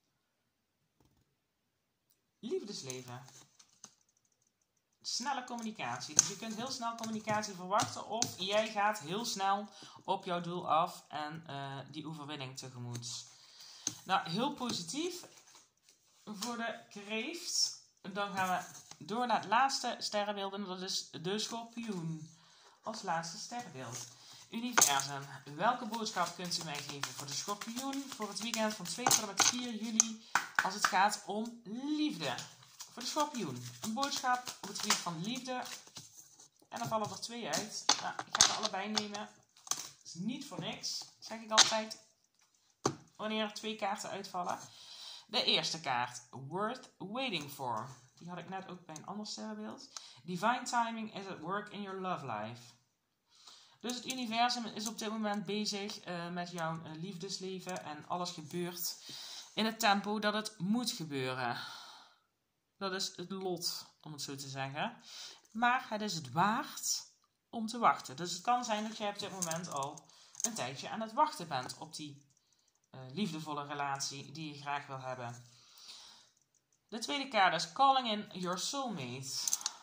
liefdesleven. Snelle communicatie. Dus je kunt heel snel communicatie verwachten of jij gaat heel snel op jouw doel af en die overwinning tegemoet. Nou, heel positief voor de kreeft. Dan gaan we door naar het laatste sterrenbeeld en dat is de schorpioen. Als laatste sterrenbeeld. Universum, welke boodschap kunt u mij geven voor de schorpioen voor het weekend van 2 tot en met 4 juli als het gaat om liefde? Voor de schorpioen, een boodschap op het gebied van liefde. En dan vallen er 2 uit. Nou, ik ga er allebei nemen. Dat is niet voor niks, zeg ik altijd, wanneer er 2 kaarten uitvallen. De eerste kaart, Worth Waiting For. Die had ik net ook bij een ander sterrenbeeld. Divine timing is at work in your love life. Dus het universum is op dit moment bezig met jouw liefdesleven. En alles gebeurt in het tempo dat het moet gebeuren. Dat is het lot, om het zo te zeggen. Maar het is het waard om te wachten. Dus het kan zijn dat jij op dit moment al een tijdje aan het wachten bent op die liefdevolle relatie die je graag wil hebben. De tweede kaart is Calling in Your Soulmate.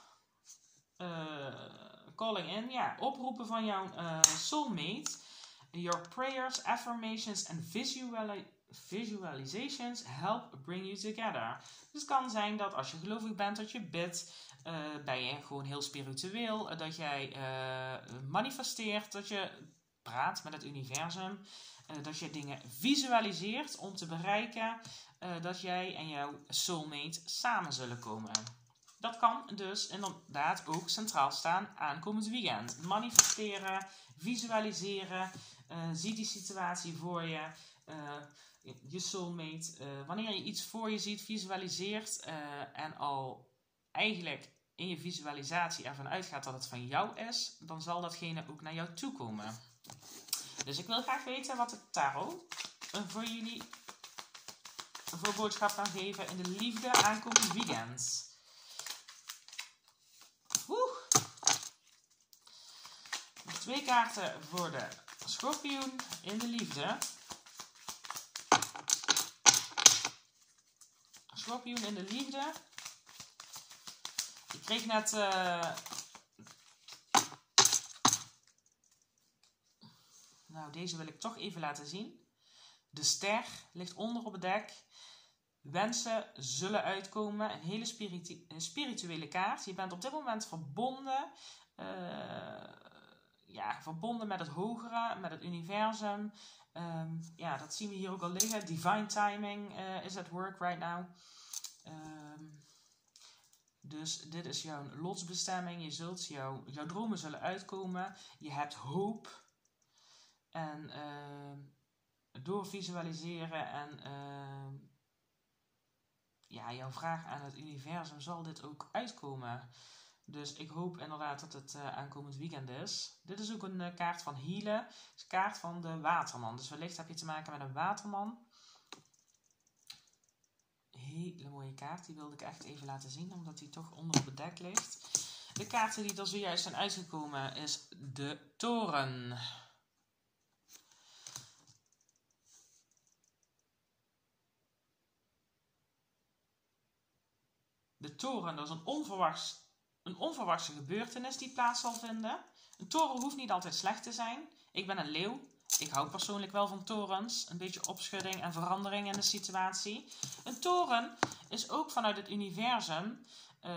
Calling in, ja, oproepen van jouw soulmate. Your prayers, affirmations and visualizations help bring you together. Dus het kan zijn dat als je gelovig bent, dat je bidt. Ben je gewoon heel spiritueel. Dat jij manifesteert. Dat je praat met het universum. Dat je dingen visualiseert om te bereiken dat jij en jouw soulmate samen zullen komen. Dat kan dus inderdaad ook centraal staan aankomend weekend. Manifesteren, visualiseren. Zie die situatie voor je. Je soulmate. Wanneer je iets voor je ziet, visualiseert en al eigenlijk in je visualisatie ervan uitgaat dat het van jou is, dan zal datgene ook naar jou toe komen. Dus ik wil graag weten wat de tarot voor jullie voor boodschap kan geven in de liefde aankomend weekend. Nog 2 kaarten voor de schorpioen in de liefde. Schorpioen in de liefde. Ik kreeg net nou, deze wil ik toch even laten zien. De ster ligt onder op het dek. Wensen zullen uitkomen. Een hele spirituele kaart. Je bent op dit moment verbonden. Verbonden met het hogere, met het universum. Dat zien we hier ook al liggen. Divine timing is at work right now. Dus dit is jouw lotsbestemming. Je zult jouw dromen zullen uitkomen. Je hebt hoop. En door visualiseren en jouw vraag aan het universum zal dit ook uitkomen. Dus ik hoop inderdaad dat het aankomend weekend is. Dit is ook een kaart van healen. Het is een kaart van de waterman. Dus wellicht heb je te maken met een waterman. Hele mooie kaart. Die wilde ik echt even laten zien. Omdat die toch onder op het dek ligt. De kaarten die er zojuist zijn uitgekomen is de toren. De toren, dat is een onverwachte gebeurtenis die plaats zal vinden. Een toren hoeft niet altijd slecht te zijn. Ik ben een leeuw. Ik hou persoonlijk wel van torens. Een beetje opschudding en verandering in de situatie. Een toren is ook vanuit het universum.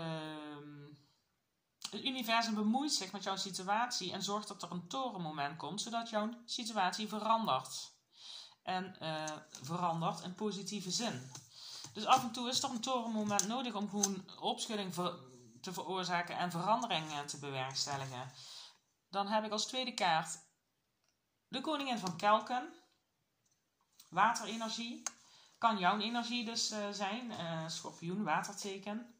Het universum bemoeit zich met jouw situatie en zorgt dat er een torenmoment komt, zodat jouw situatie verandert. En verandert in positieve zin. Dus af en toe is er een torenmoment nodig om gewoon opschudding te veroorzaken en verandering te bewerkstelligen. Dan heb ik als tweede kaart de koningin van kelken. Waterenergie. Kan jouw energie dus zijn. Schorpioen, waterteken.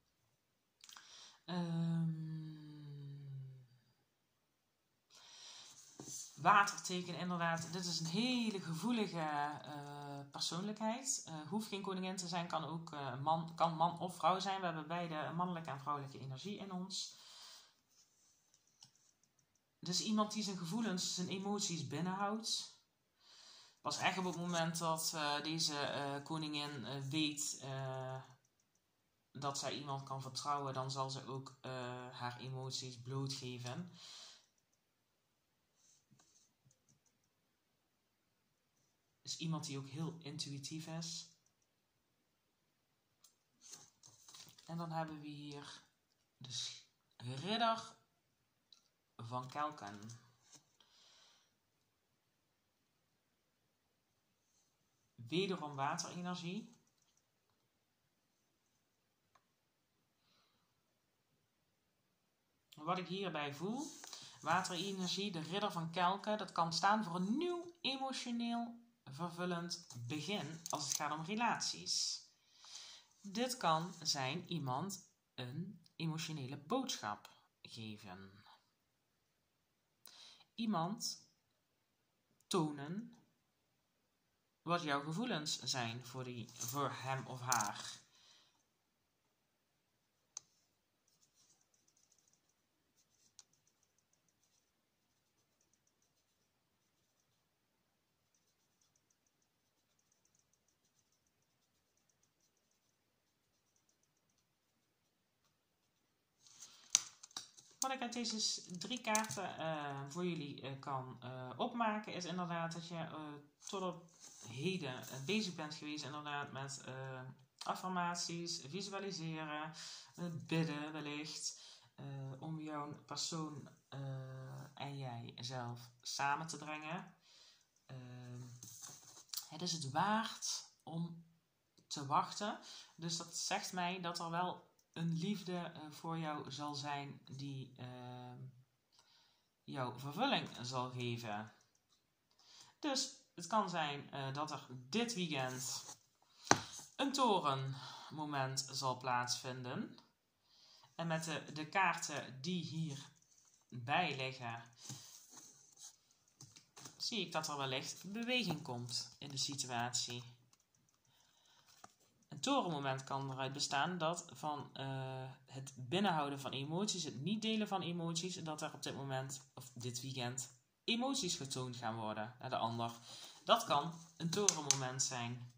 Waterteken inderdaad. Dit is een hele gevoelige persoonlijkheid. Hoeft geen koningin te zijn. Kan man of vrouw zijn. We hebben beide mannelijke en vrouwelijke energie in ons. Dus iemand die zijn gevoelens, zijn emoties binnenhoudt. Pas echt op het moment dat deze koningin weet dat zij iemand kan vertrouwen, dan zal ze ook haar emoties blootgeven. Is iemand die ook heel intuïtief is. En dan hebben we hier de ridder van kelken. Wederom waterenergie. Wat ik hierbij voel, waterenergie, de ridder van kelken, dat kan staan voor een nieuw emotioneel vervullend begin als het gaat om relaties. Dit kan zijn iemand een emotionele boodschap geven. Iemand tonen wat jouw gevoelens zijn voor hem of haar. wat ik uit deze 3 kaarten voor jullie kan opmaken, is inderdaad dat je tot op heden bezig bent geweest inderdaad met affirmaties, visualiseren, bidden wellicht, om jouw persoon en jij zelf samen te brengen. Het is het waard om te wachten. Dus dat zegt mij dat er wel een liefde voor jou zal zijn die jouw vervulling zal geven. Dus het kan zijn dat er dit weekend een torenmoment zal plaatsvinden. En met de kaarten die hierbij liggen, zie ik dat er wellicht beweging komt in de situatie. Een torenmoment kan eruit bestaan dat van het binnenhouden van emoties, het niet delen van emoties, dat er op dit moment, of dit weekend, emoties getoond gaan worden naar de ander. Dat kan een torenmoment zijn.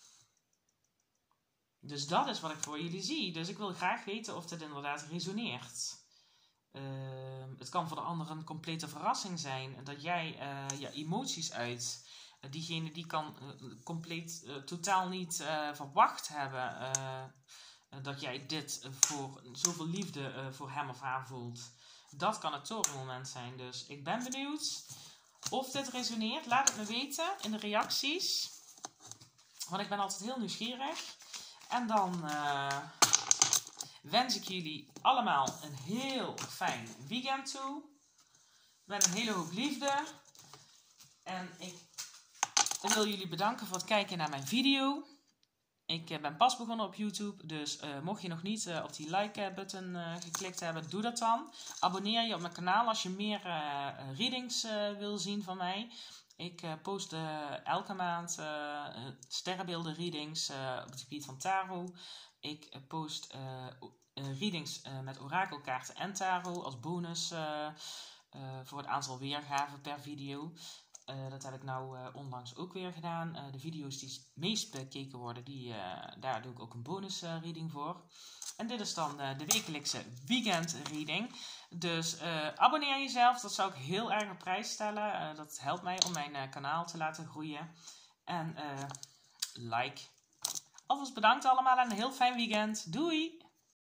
Dus dat is wat ik voor jullie zie. Dus ik wil graag weten of dit inderdaad resoneert. Het kan voor de ander een complete verrassing zijn dat jij je emoties uit. Diegene die kan totaal niet verwacht hebben dat jij dit voor zoveel liefde voor hem of haar voelt. Dat kan het torenmoment zijn. Dus ik ben benieuwd of dit resoneert. Laat het me weten in de reacties. Want ik ben altijd heel nieuwsgierig. En dan wens ik jullie allemaal een heel fijn weekend toe. Met een hele hoop liefde. En ik wil jullie bedanken voor het kijken naar mijn video. Ik ben pas begonnen op YouTube, dus mocht je nog niet op die like-button geklikt hebben, doe dat dan. Abonneer je op mijn kanaal als je meer readings wil zien van mij. Ik post elke maand sterrenbeelden readings op het gebied van tarot. Ik post readings met orakelkaarten en tarot als bonus voor het aantal weergaven per video. Dat heb ik nou onlangs ook weer gedaan. De video's die het meest bekeken worden, daar doe ik ook een bonus reading voor. En dit is dan de wekelijkse weekend reading. Dus abonneer jezelf, dat zou ik heel erg op prijs stellen. Dat helpt mij om mijn kanaal te laten groeien. En like. Alvast bedankt allemaal en een heel fijn weekend. Doei!